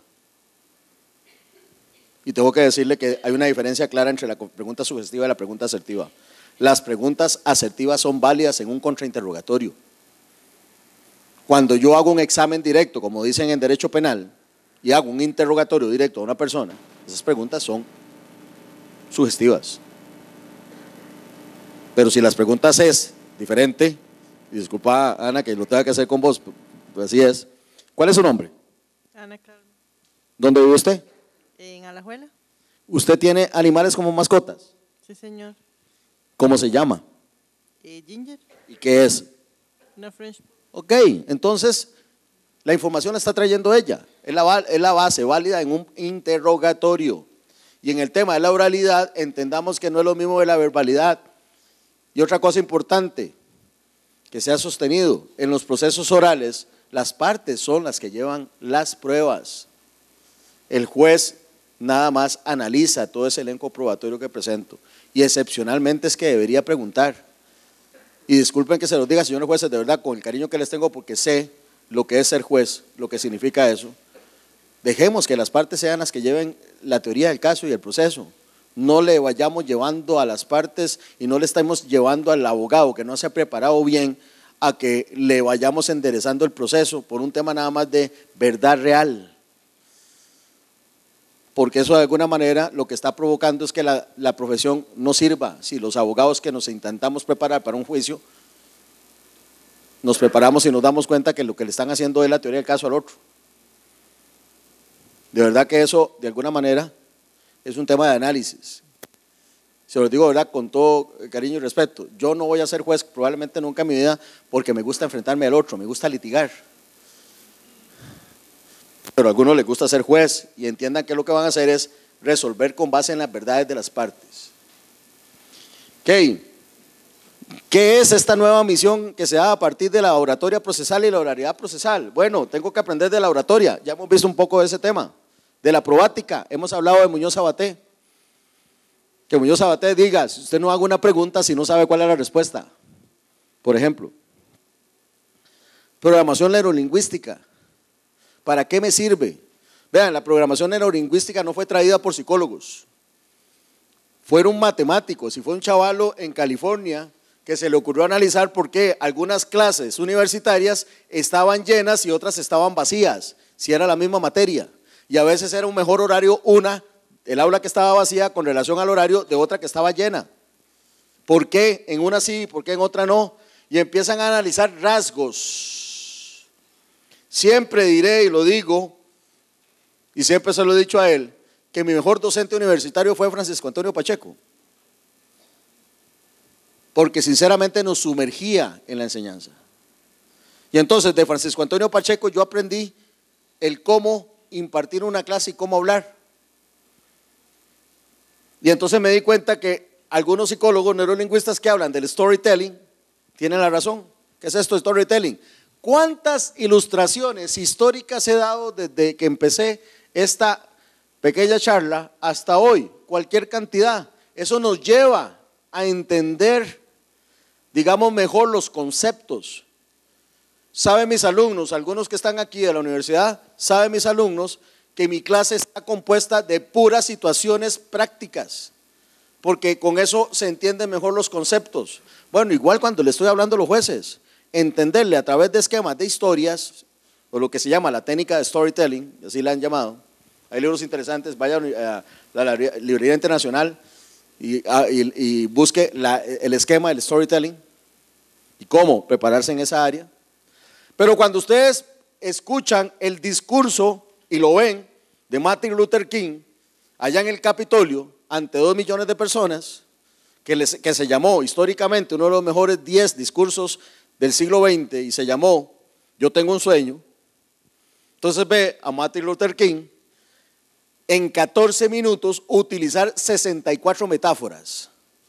Y tengo que decirle que hay una diferencia clara entre la pregunta sugestiva y la pregunta asertiva. Las preguntas asertivas son válidas en un contrainterrogatorio. Cuando yo hago un examen directo, como dicen en derecho penal, y hago un interrogatorio directo a una persona, esas preguntas son sugestivas. Pero si las preguntas es diferente, y disculpa Ana que lo tenga que hacer con vos, pues así es. ¿Cuál es su nombre? Ana Carmen. ¿Dónde vive usted? En Alajuela. ¿Usted tiene animales como mascotas? Sí, señor. ¿Cómo se llama? Eh, Ginger. ¿Y qué es? Una French. Ok, entonces la información la está trayendo ella. Es la, es la base válida en un interrogatorio. Y en el tema de la oralidad, entendamos que no es lo mismo de la verbalidad. Y otra cosa importante que se ha sostenido, en los procesos orales, las partes son las que llevan las pruebas. El juez nada más analiza todo ese elenco probatorio que presento. Y excepcionalmente es que debería preguntar. Y disculpen que se los diga, señores jueces, de verdad, con el cariño que les tengo, porque sé lo que es ser juez, lo que significa eso. Dejemos que las partes sean las que lleven la teoría del caso y el proceso. No le vayamos llevando a las partes y no le estamos llevando al abogado que no se ha preparado bien a que le vayamos enderezando el proceso por un tema nada más de verdad real. Porque eso de alguna manera lo que está provocando es que la, la profesión no sirva. Si los abogados que nos intentamos preparar para un juicio, nos preparamos y nos damos cuenta que lo que le están haciendo es la teoría del caso al otro. De verdad que eso, de alguna manera, es un tema de análisis. Se lo digo, ¿verdad?, con todo cariño y respeto. Yo no voy a ser juez probablemente nunca en mi vida porque me gusta enfrentarme al otro, me gusta litigar. Pero a algunos les gusta ser juez y entiendan que lo que van a hacer es resolver con base en las verdades de las partes. Ok, ¿qué es esta nueva misión que se da a partir de la oratoria procesal y la oralidad procesal? Bueno, tengo que aprender de la oratoria, ya hemos visto un poco de ese tema. De la probática, hemos hablado de Muñoz Sabaté. Que Muñoz Sabaté diga, si usted no haga una pregunta si no sabe cuál es la respuesta. Por ejemplo, programación neurolingüística. ¿Para qué me sirve? Vean, la programación neurolingüística no fue traída por psicólogos. Fueron matemáticos y fue un chavalo en California que se le ocurrió analizar por qué algunas clases universitarias estaban llenas y otras estaban vacías, si era la misma materia. Y a veces era un mejor horario una, el aula que estaba vacía con relación al horario de otra que estaba llena. ¿Por qué en una sí, por qué en otra no? Y empiezan a analizar rasgos. Siempre diré y lo digo, y siempre se lo he dicho a él, que mi mejor docente universitario fue Francisco Antonio Pacheco. Porque sinceramente nos sumergía en la enseñanza. Y entonces de Francisco Antonio Pacheco yo aprendí el cómo impartir una clase y cómo hablar. Y entonces me di cuenta que algunos psicólogos neurolingüistas que hablan del storytelling tienen la razón. ¿Qué es esto, storytelling? ¿Cuántas ilustraciones históricas he dado desde que empecé esta pequeña charla hasta hoy? Cualquier cantidad. Eso nos lleva a entender, digamos, mejor los conceptos. Saben mis alumnos, algunos que están aquí de la universidad, saben mis alumnos que mi clase está compuesta de puras situaciones prácticas, porque con eso se entienden mejor los conceptos. Bueno, igual cuando le estoy hablando a los jueces, entenderle a través de esquemas de historias, o lo que se llama la técnica de storytelling, así la han llamado. Hay libros interesantes, vaya a la librería internacional y, y, y busque la, el esquema del storytelling y cómo prepararse en esa área. Pero cuando ustedes escuchan el discurso y lo ven de Martin Luther King allá en el Capitolio ante dos millones de personas, que, les, que se llamó históricamente uno de los mejores diez discursos del siglo veinte y se llamó Yo tengo un sueño. Entonces ve a Martin Luther King en catorce minutos utilizar sesenta y cuatro metáforas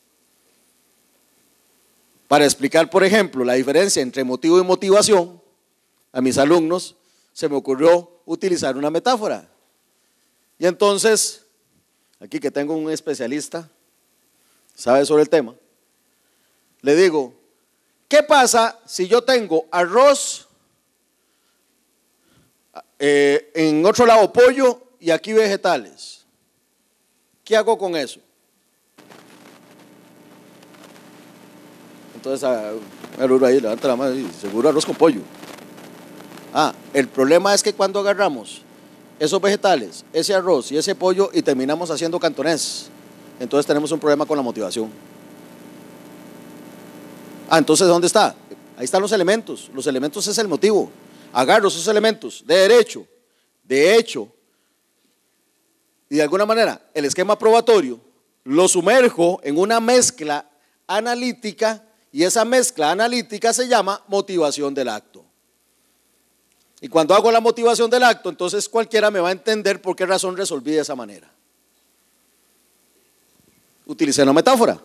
para explicar, por ejemplo, la diferencia entre motivo y motivación. A mis alumnos se me ocurrió utilizar una metáfora. Y entonces, aquí que tengo un especialista, sabe sobre el tema, le digo, ¿qué pasa si yo tengo arroz, eh, en otro lado pollo y aquí vegetales? ¿Qué hago con eso? Entonces, ahí levanta la mano y seguro arroz con pollo. Ah, el problema es que cuando agarramos esos vegetales, ese arroz y ese pollo y terminamos haciendo cantonés, entonces tenemos un problema con la motivación. Ah, entonces ¿dónde está? Ahí están los elementos. Los elementos es el motivo. Agarro esos elementos de derecho, de hecho, y de alguna manera el esquema probatorio lo sumerjo en una mezcla analítica y esa mezcla analítica se llama motivación del acto. Y cuando hago la motivación del acto, entonces cualquiera me va a entender por qué razón resolví de esa manera. Utilicé una metáfora.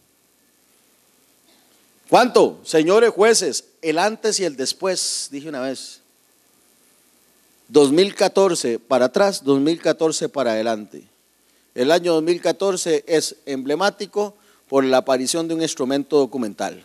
¿Cuánto? Señores jueces, el antes y el después, dije una vez. dos mil catorce para atrás, dos mil catorce para adelante. El año dos mil catorce es emblemático por la aparición de un instrumento documental.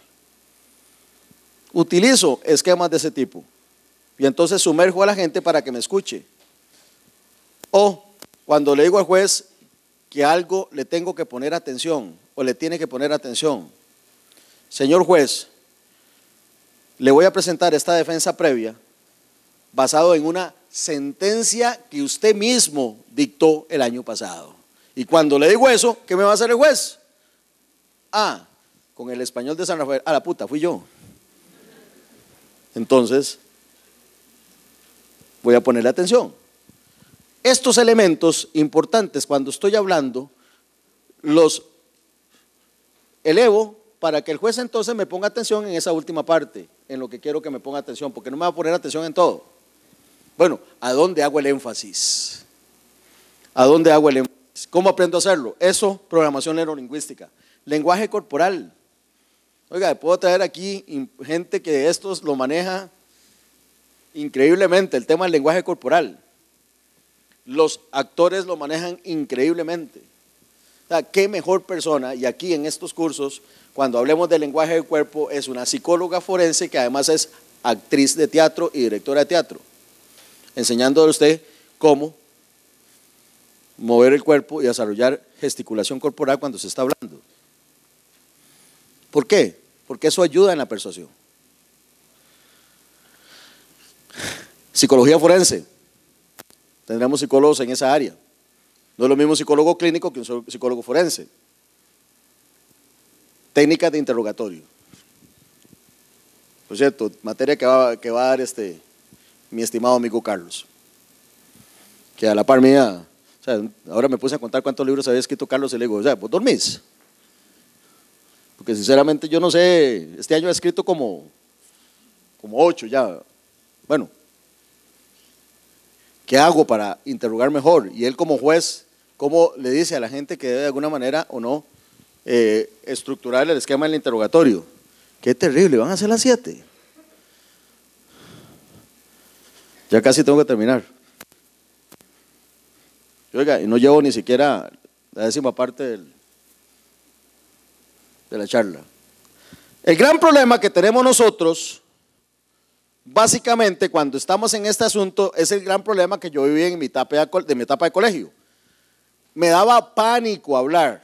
Utilizo esquemas de ese tipo y entonces sumerjo a la gente para que me escuche. O cuando le digo al juez que algo le tengo que poner atención o le tiene que poner atención. Señor juez, le voy a presentar esta defensa previa basado en una sentencia que usted mismo dictó el año pasado. Y cuando le digo eso, ¿qué me va a hacer el juez? Ah, con el español de San Rafael, a la puta, fui yo. Entonces, voy a ponerle atención. Estos elementos importantes, cuando estoy hablando, los elevo para que el juez entonces me ponga atención en esa última parte, en lo que quiero que me ponga atención, porque no me va a poner atención en todo. Bueno, ¿a dónde hago el énfasis? ¿A dónde hago el énfasis? ¿Cómo aprendo a hacerlo? Eso, programación neurolingüística. Lenguaje corporal. Oiga, puedo traer aquí gente que estos lo maneja increíblemente, el tema del lenguaje corporal. Los actores lo manejan increíblemente. O sea, qué mejor persona, y aquí en estos cursos, cuando hablemos del lenguaje del cuerpo, es una psicóloga forense que además es actriz de teatro y directora de teatro, enseñándole a usted cómo mover el cuerpo y desarrollar gesticulación corporal cuando se está hablando. ¿Por qué? Porque eso ayuda en la persuasión. Psicología forense. Tendremos psicólogos en esa área. No es lo mismo psicólogo clínico que un psicólogo forense. Técnicas de interrogatorio. Por cierto, materia que va, que va a dar este, mi estimado amigo Carlos. Que a la par mía, o sea, ahora me puse a contar cuántos libros había escrito Carlos y le digo, o sea, ¿vos dormís? Porque sinceramente yo no sé, este año he escrito como, como ocho ya. Bueno, ¿qué hago para interrogar mejor? Y él como juez, ¿cómo le dice a la gente que debe de alguna manera o no eh, estructurar el esquema del interrogatorio? Qué terrible, van a ser las siete. Ya casi tengo que terminar. Oiga, y no llevo ni siquiera la décima parte del, de la charla. El gran problema que tenemos nosotros, básicamente cuando estamos en este asunto, es el gran problema que yo viví en mi etapa de, de mi etapa de colegio. Me daba pánico hablar.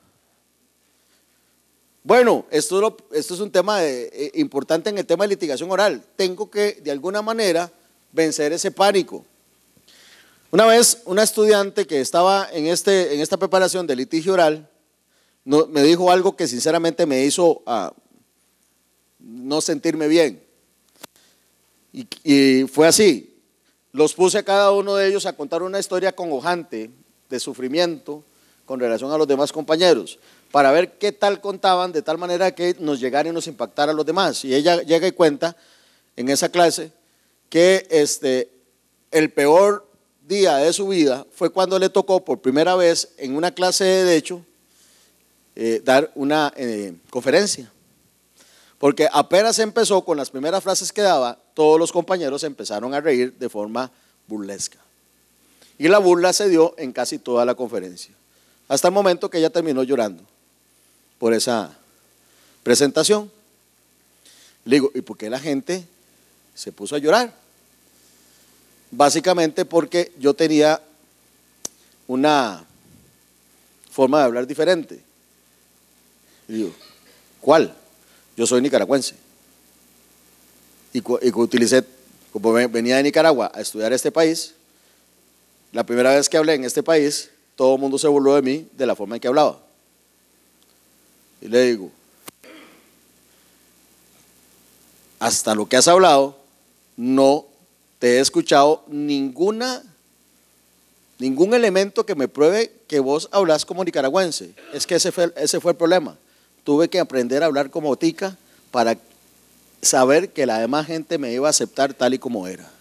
Bueno, esto es, lo, esto es un tema de, eh, importante en el tema de litigación oral. Tengo que, de alguna manera, vencer ese pánico. Una vez, una estudiante que estaba en, este, en esta preparación de litigio oral, no, me dijo algo que sinceramente me hizo uh, no sentirme bien. Y, y fue así. Los puse a cada uno de ellos a contar una historia congojante de sufrimiento con relación a los demás compañeros, para ver qué tal contaban, de tal manera que nos llegara y nos impactara a los demás. Y ella llega y cuenta en esa clase que este, el peor día de su vida fue cuando le tocó por primera vez en una clase de derecho eh, dar una eh, conferencia. Porque apenas empezó con las primeras frases que daba, todos los compañeros empezaron a reír de forma burlesca. Y la burla se dio en casi toda la conferencia, hasta el momento que ella terminó llorando por esa presentación. Le digo, ¿y por qué la gente se puso a llorar? Básicamente porque yo tenía una forma de hablar diferente. Le digo, ¿cuál? Yo soy nicaragüense. Y, y utilicé, como venía de Nicaragua a estudiar este país, la primera vez que hablé en este país, todo el mundo se burló de mí de la forma en que hablaba. Y le digo, hasta lo que has hablado, no te he escuchado ninguna, ningún elemento que me pruebe que vos hablas como nicaragüense. Es que ese fue, ese fue el problema. Tuve que aprender a hablar como tica para saber que la demás gente me iba a aceptar tal y como era.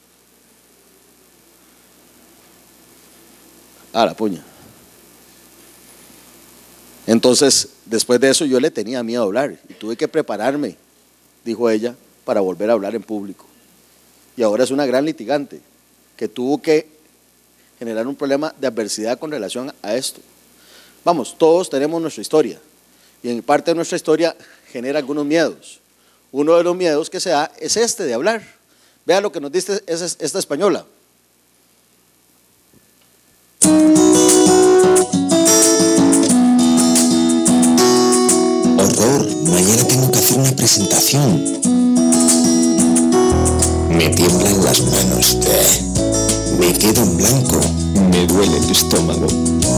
Ah, la puña. Entonces, después de eso yo le tenía miedo a hablar y tuve que prepararme, dijo ella, para volver a hablar en público. Y ahora es una gran litigante que tuvo que generar un problema de adversidad con relación a esto. Vamos, todos tenemos nuestra historia y en parte de nuestra historia genera algunos miedos. Uno de los miedos que se da es este de hablar. Vea lo que nos dice esta española. una presentación. Me tiemblan las manos. Eh. Me quedo en blanco. Me duele el estómago.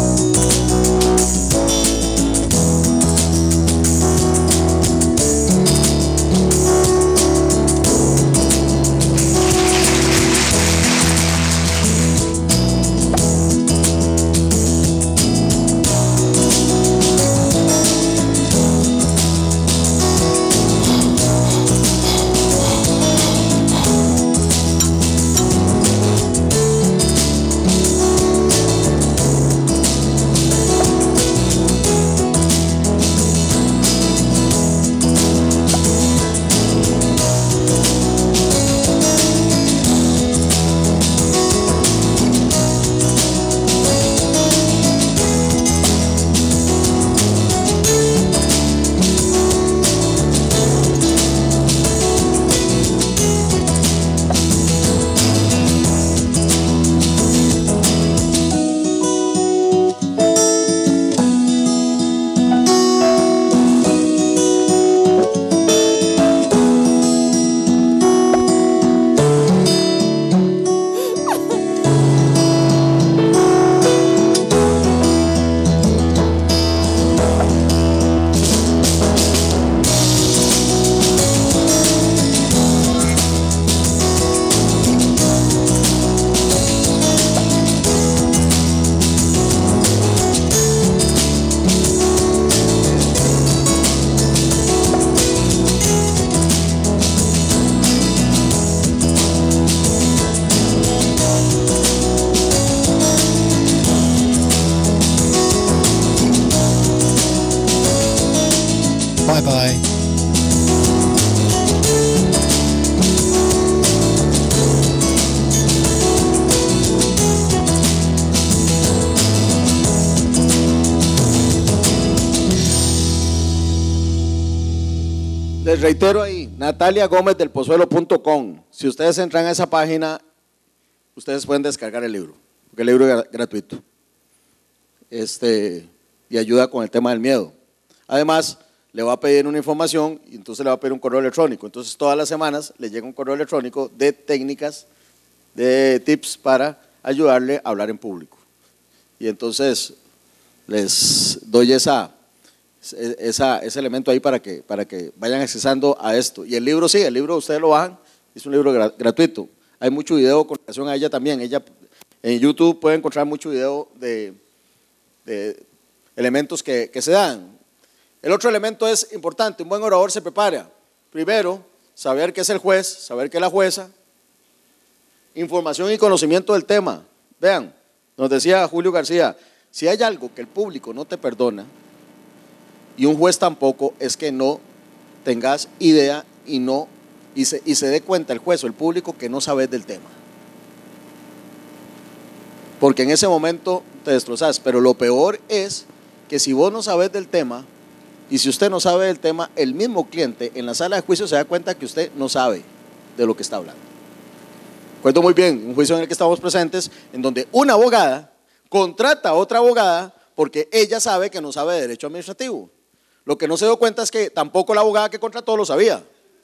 Bye bye. Les reitero ahí, natalia gómez del pozuelo punto com. Si ustedes entran a esa página, ustedes pueden descargar el libro, porque el libro es gratuito. Este, y ayuda con el tema del miedo. Además, le va a pedir una información y entonces le va a pedir un correo electrónico. Entonces, todas las semanas le llega un correo electrónico de técnicas, de tips para ayudarle a hablar en público. Y entonces, les doy esa, esa, ese elemento ahí para que, para que vayan accesando a esto. Y el libro, sí, el libro ustedes lo bajan, es un libro gra gratuito. Hay mucho video con relación a ella también. Ella en YouTube puede encontrar mucho video de, de elementos que, que se dan. El otro elemento es importante, un buen orador se prepara. Primero, saber qué es el juez, saber qué es la jueza, información y conocimiento del tema. Vean, nos decía Julio García, si hay algo que el público no te perdona y un juez tampoco, es que no tengas idea y, no, y, se, y se dé cuenta el juez o el público que no sabes del tema. Porque en ese momento te destrozas, pero lo peor es que si vos no sabes del tema, y si usted no sabe del tema, el mismo cliente en la sala de juicio se da cuenta que usted no sabe de lo que está hablando. Recuerdo muy bien un juicio en el que estábamos presentes, en donde una abogada contrata a otra abogada porque ella sabe que no sabe de derecho administrativo. Lo que no se dio cuenta es que tampoco la abogada que contrató lo sabía.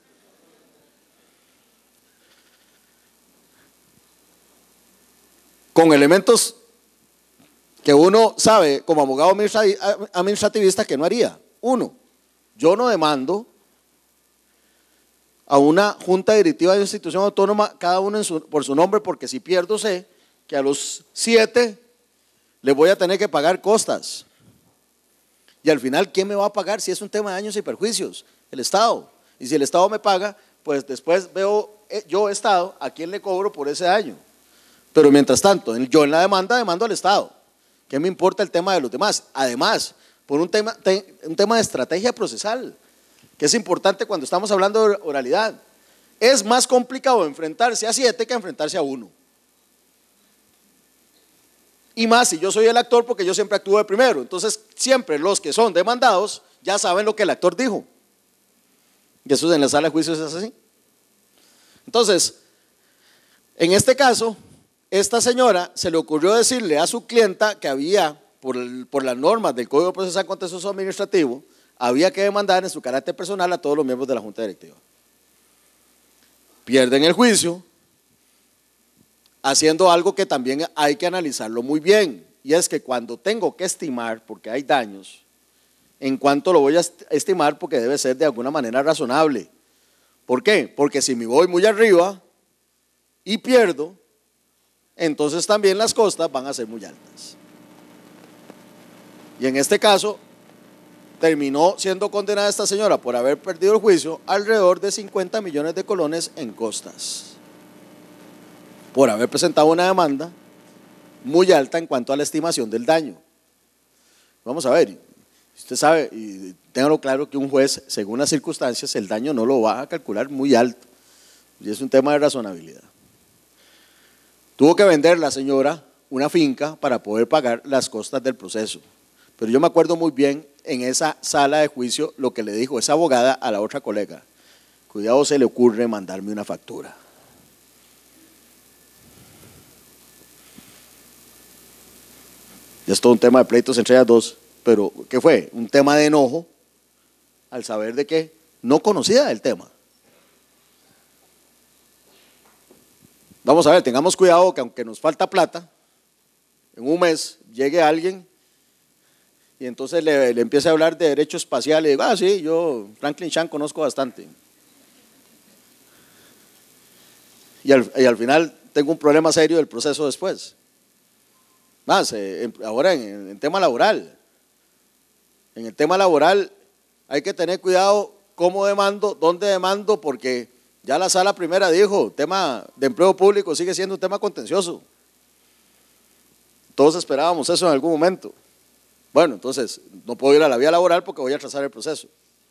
Con elementos que uno sabe como abogado administrativista que no haría. Uno, yo no demando a una junta directiva de una institución autónoma, cada uno en su, por su nombre, porque si pierdo sé que a los siete les voy a tener que pagar costas. Y al final, ¿quién me va a pagar si es un tema de daños y perjuicios? El Estado. Y si el Estado me paga, pues después veo yo, Estado, a quién le cobro por ese daño. Pero mientras tanto, yo en la demanda demando al Estado. ¿Qué me importa el tema de los demás? Además, por un tema, te, un tema de estrategia procesal, que es importante cuando estamos hablando de oralidad. Es más complicado enfrentarse a siete que enfrentarse a uno. Y más si yo soy el actor, porque yo siempre actúo de primero. Entonces, siempre los que son demandados ya saben lo que el actor dijo. Y eso en la sala de juicios es así. Entonces, en este caso, esta señora se le ocurrió decirle a su clienta que había, por, el, por las normas del Código Procesal Contencioso Administrativo, había que demandar en su carácter personal a todos los miembros de la Junta Directiva. Pierden el juicio, haciendo algo que también hay que analizarlo muy bien, y es que cuando tengo que estimar, porque hay daños, en cuanto lo voy a estimar, porque debe ser de alguna manera razonable. ¿Por qué? Porque si me voy muy arriba y pierdo, entonces también las costas van a ser muy altas. Y en este caso, terminó siendo condenada esta señora por haber perdido el juicio alrededor de cincuenta millones de colones en costas, por haber presentado una demanda muy alta en cuanto a la estimación del daño. Vamos a ver, usted sabe, y téngalo claro que un juez, según las circunstancias, el daño no lo va a calcular muy alto, y es un tema de razonabilidad. Tuvo que vender la señora una finca para poder pagar las costas del proceso, pero yo me acuerdo muy bien en esa sala de juicio lo que le dijo esa abogada a la otra colega: cuidado, se le ocurre mandarme una factura. Y es todo un tema de pleitos entre ellas dos, pero ¿qué fue? Un tema de enojo al saber de que no conocía el tema. Vamos a ver, tengamos cuidado que aunque nos falta plata, en un mes llegue alguien y entonces le, le empiece a hablar de derecho espacial y digo, ah, sí, yo Franklin Chan conozco bastante. Y al, y al final tengo un problema serio del proceso después. Más, eh, ahora en el tema laboral, en el tema laboral hay que tener cuidado cómo demando, dónde demando, porque ya la sala primera dijo, tema de empleo público sigue siendo un tema contencioso. Todos esperábamos eso en algún momento. Bueno, entonces no puedo ir a la vía laboral porque voy a atrasar el proceso.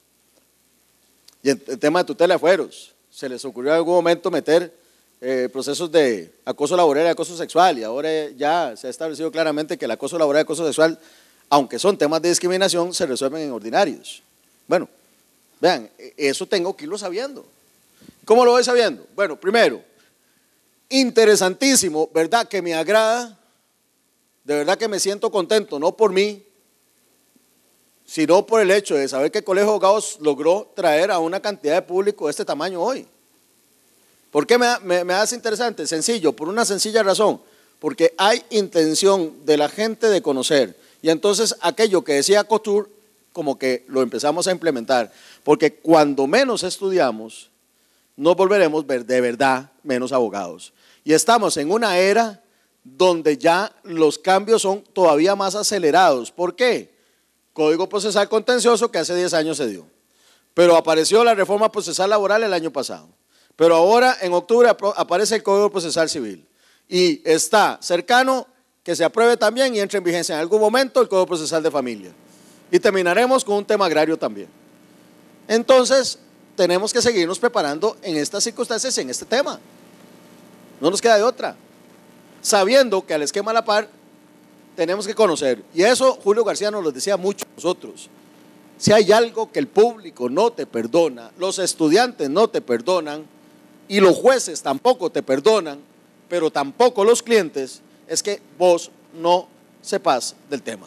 Y en el tema de tutela de fueros, se les ocurrió en algún momento meter Eh, procesos de acoso laboral y acoso sexual, y ahora ya se ha establecido claramente que el acoso laboral y acoso sexual, aunque son temas de discriminación, se resuelven en ordinarios. Bueno, vean, eso tengo que irlo sabiendo. ¿Cómo lo voy sabiendo? Bueno, primero, interesantísimo, ¿verdad? Que me agrada, de verdad que me siento contento, no por mí, sino por el hecho de saber que el Colegio de Abogados logró traer a una cantidad de público de este tamaño hoy. ¿Por qué me, me, me hace interesante? Sencillo, por una sencilla razón, porque hay intención de la gente de conocer, y entonces aquello que decía Couture, como que lo empezamos a implementar, porque cuando menos estudiamos, nos volveremos de verdad menos abogados, y estamos en una era donde ya los cambios son todavía más acelerados. ¿Por qué? Código Procesal Contencioso que hace diez años se dio, pero apareció la reforma procesal laboral el año pasado. Pero ahora en octubre aparece el Código Procesal Civil y está cercano que se apruebe también y entre en vigencia en algún momento el Código Procesal de Familia. Y terminaremos con un tema agrario también. Entonces tenemos que seguirnos preparando en estas circunstancias, en este tema. No nos queda de otra. Sabiendo que al esquema a la par tenemos que conocer. Y eso Julio García nos lo decía mucho a nosotros. Si hay algo que el público no te perdona, los estudiantes no te perdonan, y los jueces tampoco te perdonan, pero tampoco los clientes, es que vos no sepas del tema.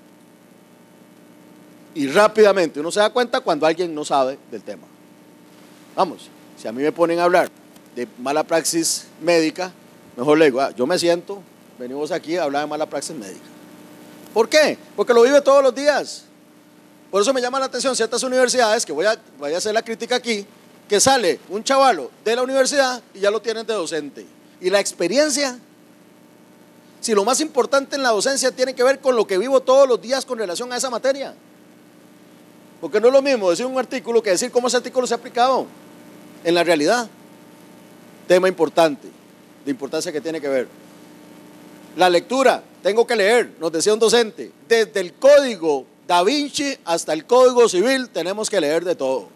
Y rápidamente uno se da cuenta cuando alguien no sabe del tema. Vamos, si a mí me ponen a hablar de mala praxis médica, mejor le digo, ah, yo me siento, venimos aquí a hablar de mala praxis médica. ¿Por qué? Porque lo vive todos los días. Por eso me llama la atención ciertas universidades, que voy a, voy a hacer la crítica aquí, que sale un chavalo de la universidad y ya lo tienen de docente. Y la experiencia, si lo más importante en la docencia tiene que ver con lo que vivo todos los días con relación a esa materia. Porque no es lo mismo decir un artículo que decir cómo ese artículo se ha aplicado en la realidad. Tema importante, de importancia que tiene que ver. La lectura, tengo que leer, nos decía un docente, desde el Código Da Vinci hasta el Código Civil tenemos que leer de todo.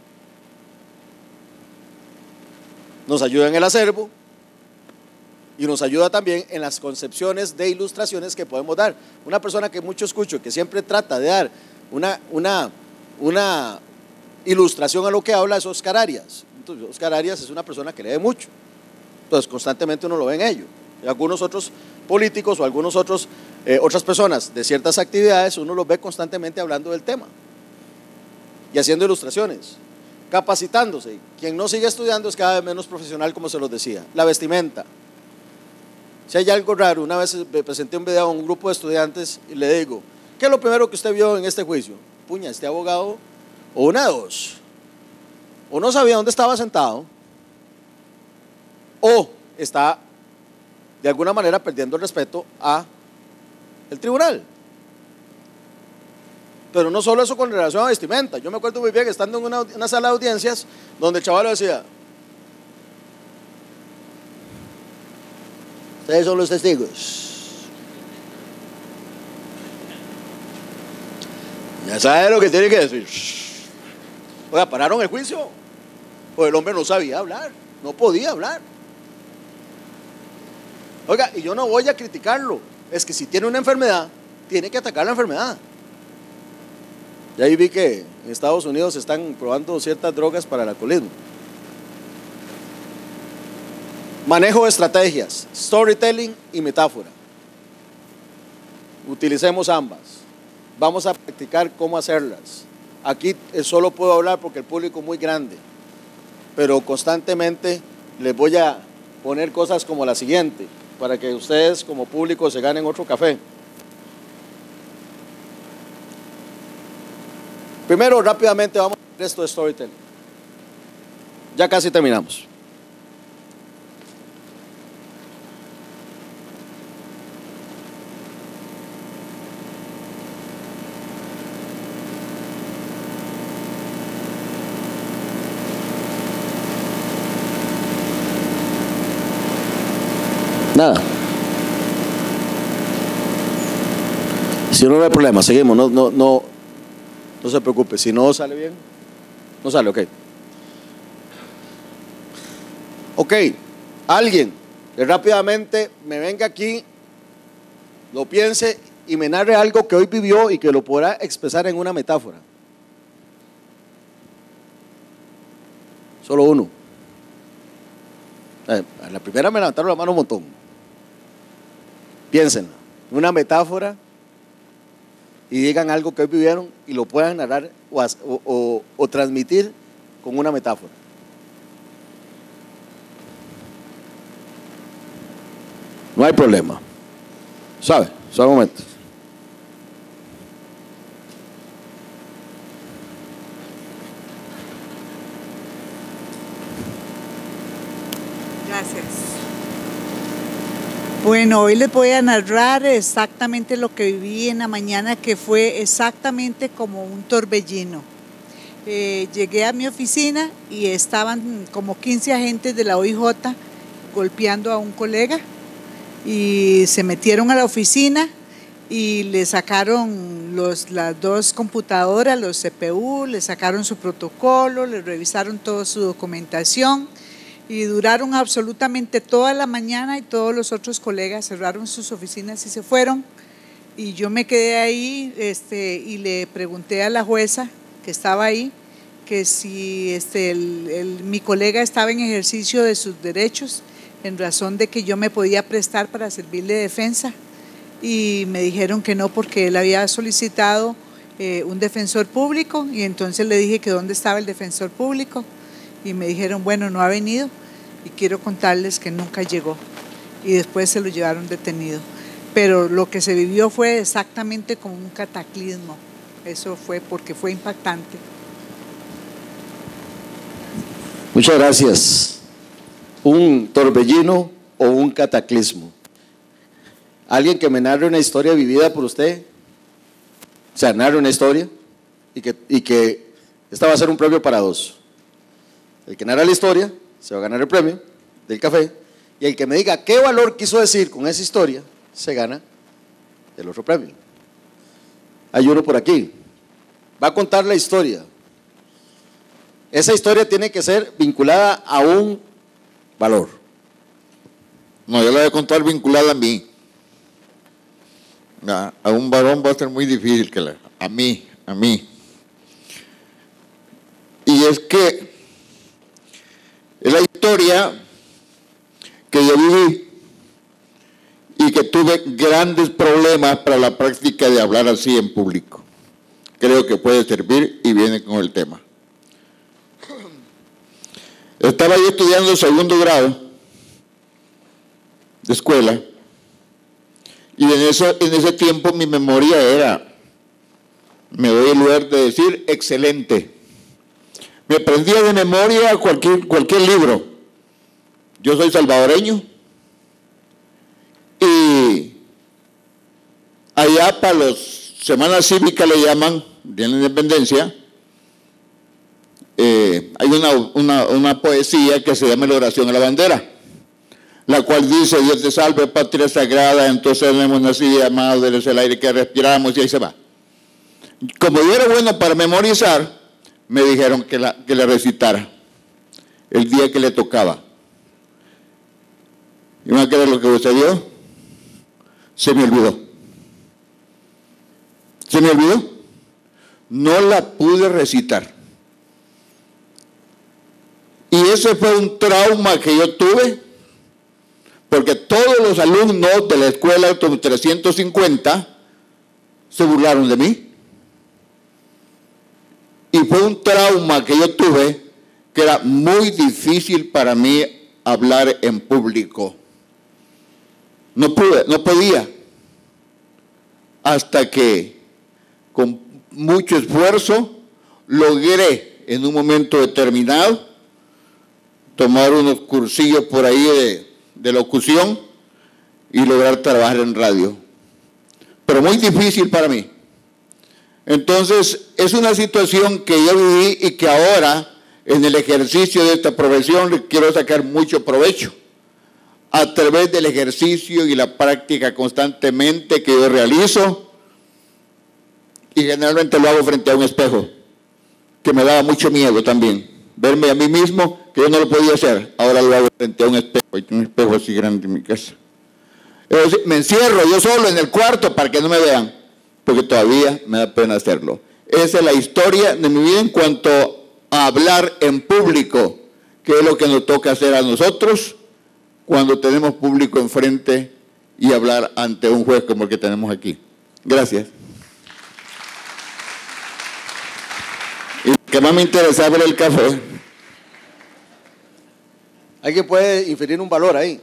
Nos ayuda en el acervo y nos ayuda también en las concepciones de ilustraciones que podemos dar. Una persona que mucho escucho, que siempre trata de dar una, una, una ilustración a lo que habla, es Oscar Arias. Entonces, Oscar Arias es una persona que lee mucho, entonces constantemente uno lo ve en ello. Y algunos otros políticos o algunos otros, eh, otras personas de ciertas actividades, uno los ve constantemente hablando del tema. y haciendo ilustraciones, capacitándose. Quien no sigue estudiando es cada vez menos profesional, como se los decía. La vestimenta. Si hay algo raro, una vez me presenté un video a un grupo de estudiantes y le digo, ¿qué es lo primero que usted vio en este juicio? Puña, este abogado, o una de dos, o no sabía dónde estaba sentado, o está de alguna manera perdiendo el respeto a el tribunal. Pero no solo eso con relación a vestimenta. Yo me acuerdo muy bien estando en una, una sala de audiencias donde el chaval decía, ustedes son los testigos. Ya sabe lo que tiene que decir. Oiga, pararon el juicio. Pues el hombre no sabía hablar, no podía hablar. Oiga, y yo no voy a criticarlo. Es que si tiene una enfermedad, tiene que atacar la enfermedad. Y ahí vi que en Estados Unidos se están probando ciertas drogas para el alcoholismo. Manejo de estrategias, storytelling y metáfora. Utilicemos ambas. Vamos a practicar cómo hacerlas. Aquí solo puedo hablar porque el público es muy grande, pero constantemente les voy a poner cosas como la siguiente, para que ustedes como público se ganen otro café. Primero, rápidamente vamos a ver esto de storytelling. Ya casi terminamos. Nada. Si no, no hay problema, seguimos, no, no, no, no se preocupe. Si no sale bien, no sale, ok. Ok, alguien que rápidamente me venga aquí, lo piense y me narre algo que hoy vivió y que lo podrá expresar en una metáfora. Solo uno. Eh, a la primera me levantaron la mano un montón. Piénsenla, una metáfora y digan algo que hoy vivieron y lo puedan narrar o, o, o, o transmitir con una metáfora. No hay problema. ¿Sabe? Solo un momento. Gracias. Bueno, hoy les voy a narrar exactamente lo que viví en la mañana, que fue exactamente como un torbellino. Eh, llegué a mi oficina y estaban como quince agentes de la O I J golpeando a un colega y se metieron a la oficina y le sacaron los, las dos computadoras, los C P U, le sacaron su protocolo, le revisaron toda su documentación. Y duraron absolutamente toda la mañana y todos los otros colegas cerraron sus oficinas y se fueron. Y yo me quedé ahí este, y le pregunté a la jueza que estaba ahí que si este, el, el, mi colega estaba en ejercicio de sus derechos en razón de que yo me podía prestar para servirle de defensa. Y me dijeron que no porque él había solicitado eh, un defensor público y entonces le dije que dónde estaba el defensor público. Y me dijeron, bueno, no ha venido y quiero contarles que nunca llegó y después se lo llevaron detenido. Pero lo que se vivió fue exactamente como un cataclismo. Eso fue porque fue impactante. Muchas gracias. ¿Un torbellino o un cataclismo? ¿Alguien que me narre una historia vivida por usted? O sea, narre una historia y que, y que esta va a ser un premio para dos. El que narra la historia se va a ganar el premio del café y el que me diga qué valor quiso decir con esa historia se gana el otro premio. Hay uno por aquí. Va a contar la historia. Esa historia tiene que ser vinculada a un valor. No, yo la voy a contar vinculada a mí. A, a un varón va a ser muy difícil que la, a mí, a mí. Y es que es la historia que yo viví y que tuve grandes problemas para la práctica de hablar así en público. creo que puede servir y viene con el tema. Estaba yo estudiando segundo grado de escuela y en, eso, en ese tiempo mi memoria era, me doy el lugar de decir, excelente. Me aprendía de memoria cualquier, cualquier libro. Yo soy salvadoreño y allá para las semanas cívicas le llaman, de la independencia, eh, hay una, una, una poesía que se llama La oración a la bandera, la cual dice: Dios te salve, patria sagrada, entonces hemos nacido amados, eres el aire que respiramos, y ahí se va. Como yo era bueno para memorizar, me dijeron que la, que la recitara el día que le tocaba. ¿Y van a creer lo que sucedió? Se me olvidó. Se me olvidó. No la pude recitar. Y ese fue un trauma que yo tuve, porque todos los alumnos de la escuela trescientos cincuenta se burlaron de mí. Y fue un trauma que yo tuve, que era muy difícil para mí hablar en público. No pude, no podía. Hasta que, con mucho esfuerzo, logré en un momento determinado tomar unos cursillos por ahí de, de locución y lograr trabajar en radio. Pero muy difícil para mí. Entonces, es una situación que yo viví y que ahora, en el ejercicio de esta profesión, le quiero sacar mucho provecho. A través del ejercicio y la práctica constantemente que yo realizo, y generalmente lo hago frente a un espejo, que me daba mucho miedo también. Verme a mí mismo, que yo no lo podía hacer, ahora lo hago frente a un espejo. Hay un espejo así grande en mi casa. Es decir, me encierro yo solo en el cuarto para que no me vean, porque todavía me da pena hacerlo. Esa es la historia de mi vida en cuanto a hablar en público, que es lo que nos toca hacer a nosotros cuando tenemos público enfrente y hablar ante un juez como el que tenemos aquí. Gracias. Y lo que más me interesaba era el café. ¿Alguien puede inferir un valor ahí?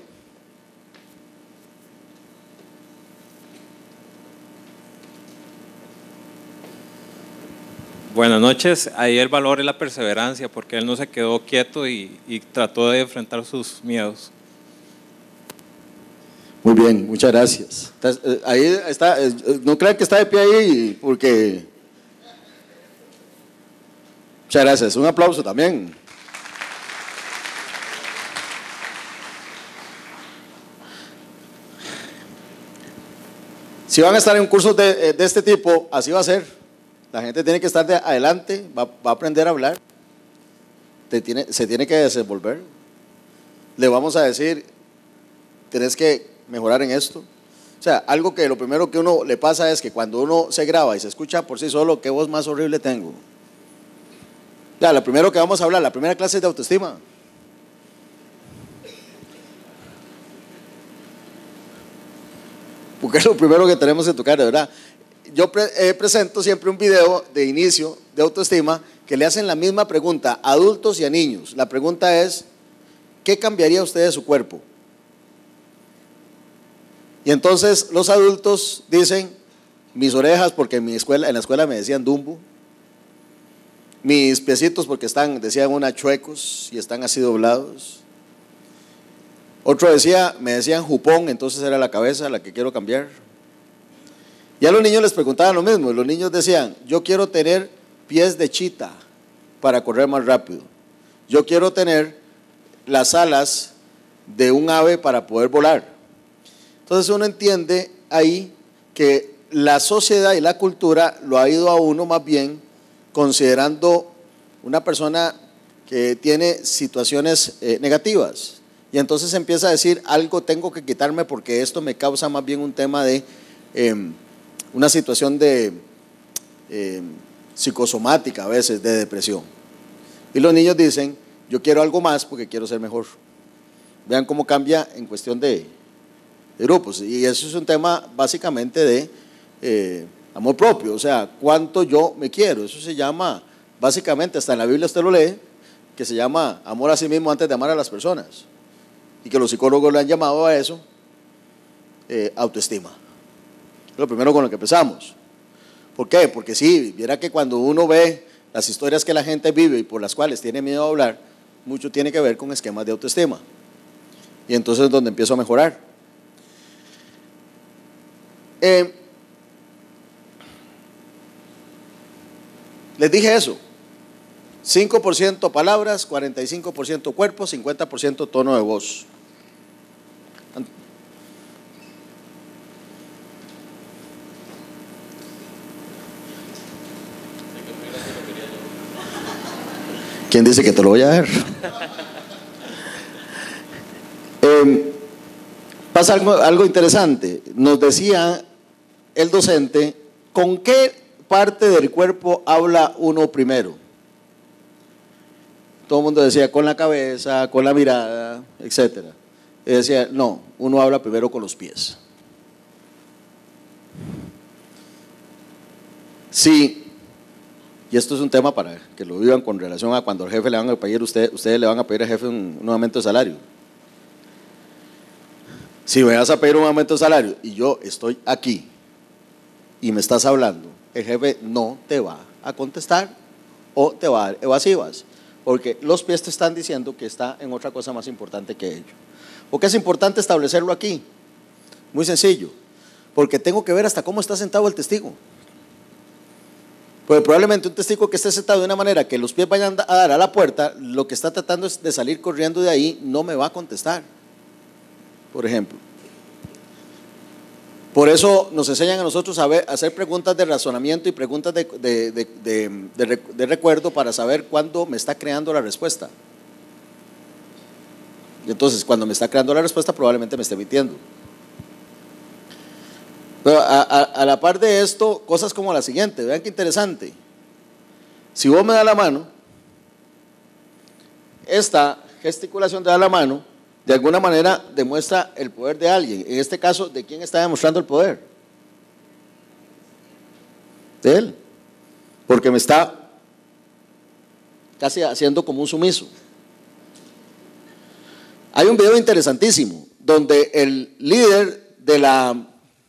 Buenas noches. Ahí el valor es la perseverancia, porque él no se quedó quieto y, y trató de enfrentar sus miedos. Muy bien, muchas gracias. Ahí está, no crean que está de pie ahí, porque... Muchas gracias, un aplauso también. Si van a estar en cursos de, de este tipo, así va a ser. La gente tiene que estar de adelante, va, va a aprender a hablar, te tiene, se tiene que desenvolver. Le vamos a decir, tienes que mejorar en esto. O sea, algo que lo primero que uno le pasa es que cuando uno se graba y se escucha por sí solo, qué voz más horrible tengo. Ya, lo primero que vamos a hablar, la primera clase es de autoestima. Porque es lo primero que tenemos que tocar, de verdad. Yo pre eh, presento siempre un video de inicio de autoestima que le hacen la misma pregunta a adultos y a niños. La pregunta es, ¿qué cambiaría usted de su cuerpo? Y entonces los adultos dicen, mis orejas, porque en, mi escuela, en la escuela me decían Dumbo, mis piecitos porque están, decían una, chuecos y están así doblados. Otro decía, me decían jupón, entonces era la cabeza la que quiero cambiar. Y a los niños les preguntaban lo mismo, y los niños decían, yo quiero tener pies de chita para correr más rápido. Yo quiero tener las alas de un ave para poder volar. Entonces uno entiende ahí que la sociedad y la cultura lo ha ido a uno más bien considerando una persona que tiene situaciones eh, negativas. Y entonces empieza a decir, algo tengo que quitarme porque esto me causa más bien un tema de eh, una situación de eh, psicosomática a veces, de depresión. Y los niños dicen, yo quiero algo más porque quiero ser mejor. Vean cómo cambia en cuestión de, de grupos. Y eso es un tema básicamente de eh, Amor propio, o sea, cuánto yo me quiero. Eso se llama, básicamente, hasta en la Biblia usted lo lee, que se llama amor a sí mismo antes de amar a las personas. Y que los psicólogos le han llamado a eso eh, autoestima. Es lo primero con lo que empezamos. ¿Por qué? Porque sí, viera que cuando uno ve las historias que la gente vive y por las cuales tiene miedo a hablar, mucho tiene que ver con esquemas de autoestima. Y entonces es donde empiezo a mejorar. Eh, les dije eso. cinco por ciento palabras, cuarenta y cinco por ciento cuerpo, cincuenta por ciento tono de voz. ¿Quién dice que te lo voy a ver? eh, pasa algo, algo interesante. Nos decía el docente, ¿con qué parte del cuerpo habla uno primero? Todo el mundo decía con la cabeza, con la mirada, etcétera. Y decía, no, uno habla primero con los pies. Sí. Y esto es un tema para que lo vivan con relación a cuando al jefe le van a pedir, usted, ustedes le van a pedir al jefe un, un aumento de salario. Si me vas a pedir un aumento de salario y yo estoy aquí y me estás hablando, el jefe no te va a contestar o te va a dar evasivas, porque los pies te están diciendo que está en otra cosa más importante que ello. ¿Por qué es importante establecerlo aquí? Muy sencillo, porque tengo que ver hasta cómo está sentado el testigo. Pues probablemente un testigo que esté sentado de una manera que los pies vayan a dar a la puerta, lo que está tratando es de salir corriendo de ahí, no me va a contestar, por ejemplo. Por eso nos enseñan a nosotros a, ver, a hacer preguntas de razonamiento y preguntas de, de, de, de, de, de recuerdo para saber cuándo me está creando la respuesta. Y entonces cuando me está creando la respuesta probablemente me esté mintiendo. Pero a, a, a la par de esto, cosas como la siguiente, vean qué interesante. Si vos me das la mano, esta gesticulación de dar la mano, de alguna manera demuestra el poder de alguien. En este caso, ¿de quién está demostrando el poder? De él. Porque me está casi haciendo como un sumiso. Hay un video interesantísimo donde el líder de la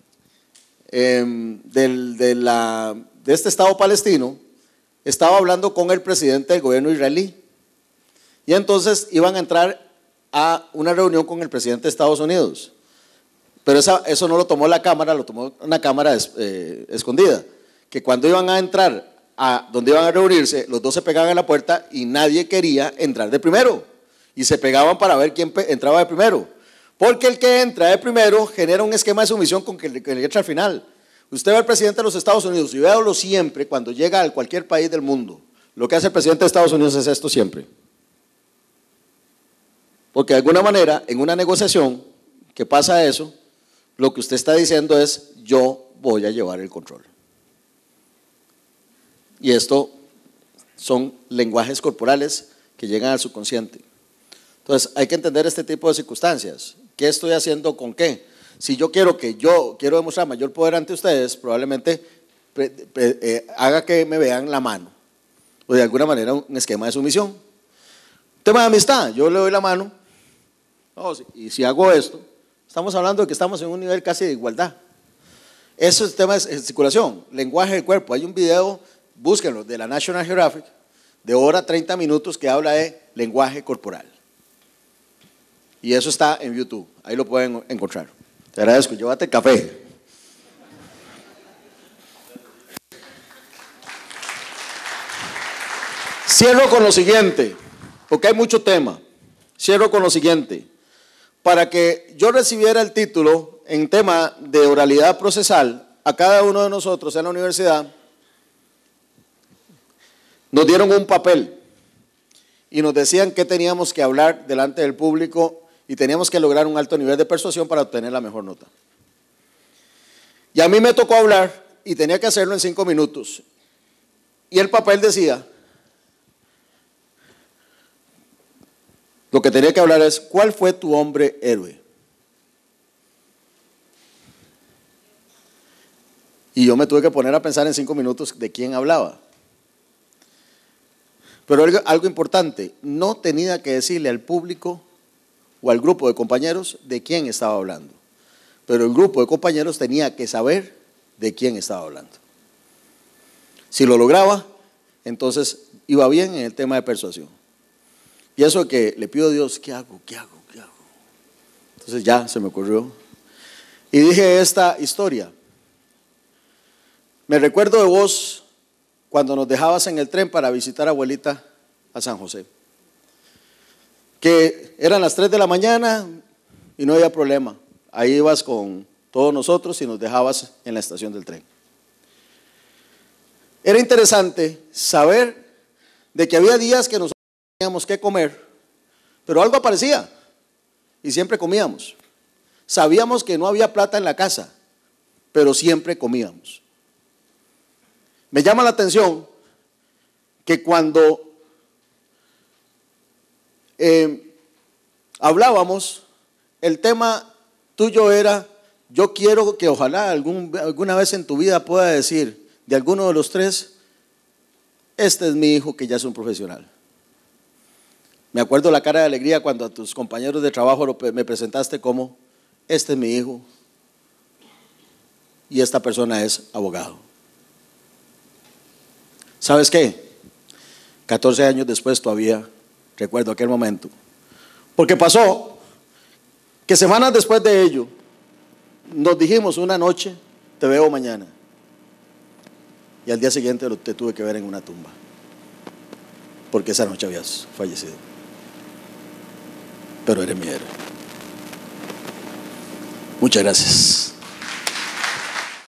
Eh, del, de, la, de este Estado palestino estaba hablando con el presidente del gobierno israelí y entonces iban a entrar a una reunión con el presidente de Estados Unidos, pero esa, eso no lo tomó la cámara, lo tomó una cámara eh, escondida, que cuando iban a entrar a donde iban a reunirse, los dos se pegaban a la puerta y nadie quería entrar de primero y se pegaban para ver quién entraba de primero. Porque el que entra de primero genera un esquema de sumisión con que le, que le entra al final. Usted ve al presidente de los Estados Unidos y véalo siempre cuando llega a cualquier país del mundo. Lo que hace el presidente de Estados Unidos es esto siempre. Porque de alguna manera, en una negociación que pasa eso, lo que usted está diciendo es, yo voy a llevar el control. Y esto son lenguajes corporales que llegan al subconsciente. Entonces, hay que entender este tipo de circunstancias. ¿Qué estoy haciendo con qué? Si yo quiero que yo quiero demostrar mayor poder ante ustedes, probablemente pre, pre, eh, haga que me vean la mano. O de alguna manera un esquema de sumisión. Tema de amistad, yo le doy la mano. Oh, y si hago esto, estamos hablando de que estamos en un nivel casi de igualdad. Eso es el tema de circulación, lenguaje del cuerpo. Hay un video, búsquenlo, de la National Geographic, de hora treinta minutos, que habla de lenguaje corporal. Y eso está en YouTube, ahí lo pueden encontrar. Te agradezco, llévate el café. Cierro con lo siguiente, porque hay mucho tema. Cierro con lo siguiente. Para que yo recibiera el título en tema de oralidad procesal, a cada uno de nosotros en la universidad nos dieron un papel y nos decían que teníamos que hablar delante del público y teníamos que lograr un alto nivel de persuasión para obtener la mejor nota. Y a mí me tocó hablar y tenía que hacerlo en cinco minutos. Y el papel decía, lo que tenía que hablar es, ¿cuál fue tu hombre héroe? Y yo me tuve que poner a pensar en cinco minutos de quién hablaba. Pero algo, algo importante, no tenía que decirle al público o al grupo de compañeros de quién estaba hablando. Pero el grupo de compañeros tenía que saber de quién estaba hablando. Si lo lograba, entonces iba bien en el tema de persuasión. Y eso que le pido a Dios, ¿qué hago? ¿Qué hago? ¿Qué hago? Entonces ya se me ocurrió. Y dije esta historia. Me recuerdo de vos cuando nos dejabas en el tren para visitar a abuelita a San José. Que eran las tres de la mañana y no había problema. Ahí ibas con todos nosotros y nos dejabas en la estación del tren. Era interesante saber de que había días que nosotros teníamos que comer, pero algo aparecía y siempre comíamos. Sabíamos que no había plata en la casa, pero siempre comíamos. Me llama la atención que cuando eh, hablábamos, el tema tuyo era, yo quiero que ojalá algún, alguna vez en tu vida pueda decir de alguno de los tres, este es mi hijo que ya es un profesional. Me acuerdo la cara de alegría cuando a tus compañeros de trabajo lo, me presentaste como, este es mi hijo y esta persona es abogado. ¿Sabes qué? catorce años después todavía recuerdo aquel momento. Porque pasó que semanas después de ello, nos dijimos una noche, te veo mañana. Y al día siguiente te tuve que ver en una tumba. Porque esa noche habías fallecido. Pero eres mi héroe. Muchas gracias.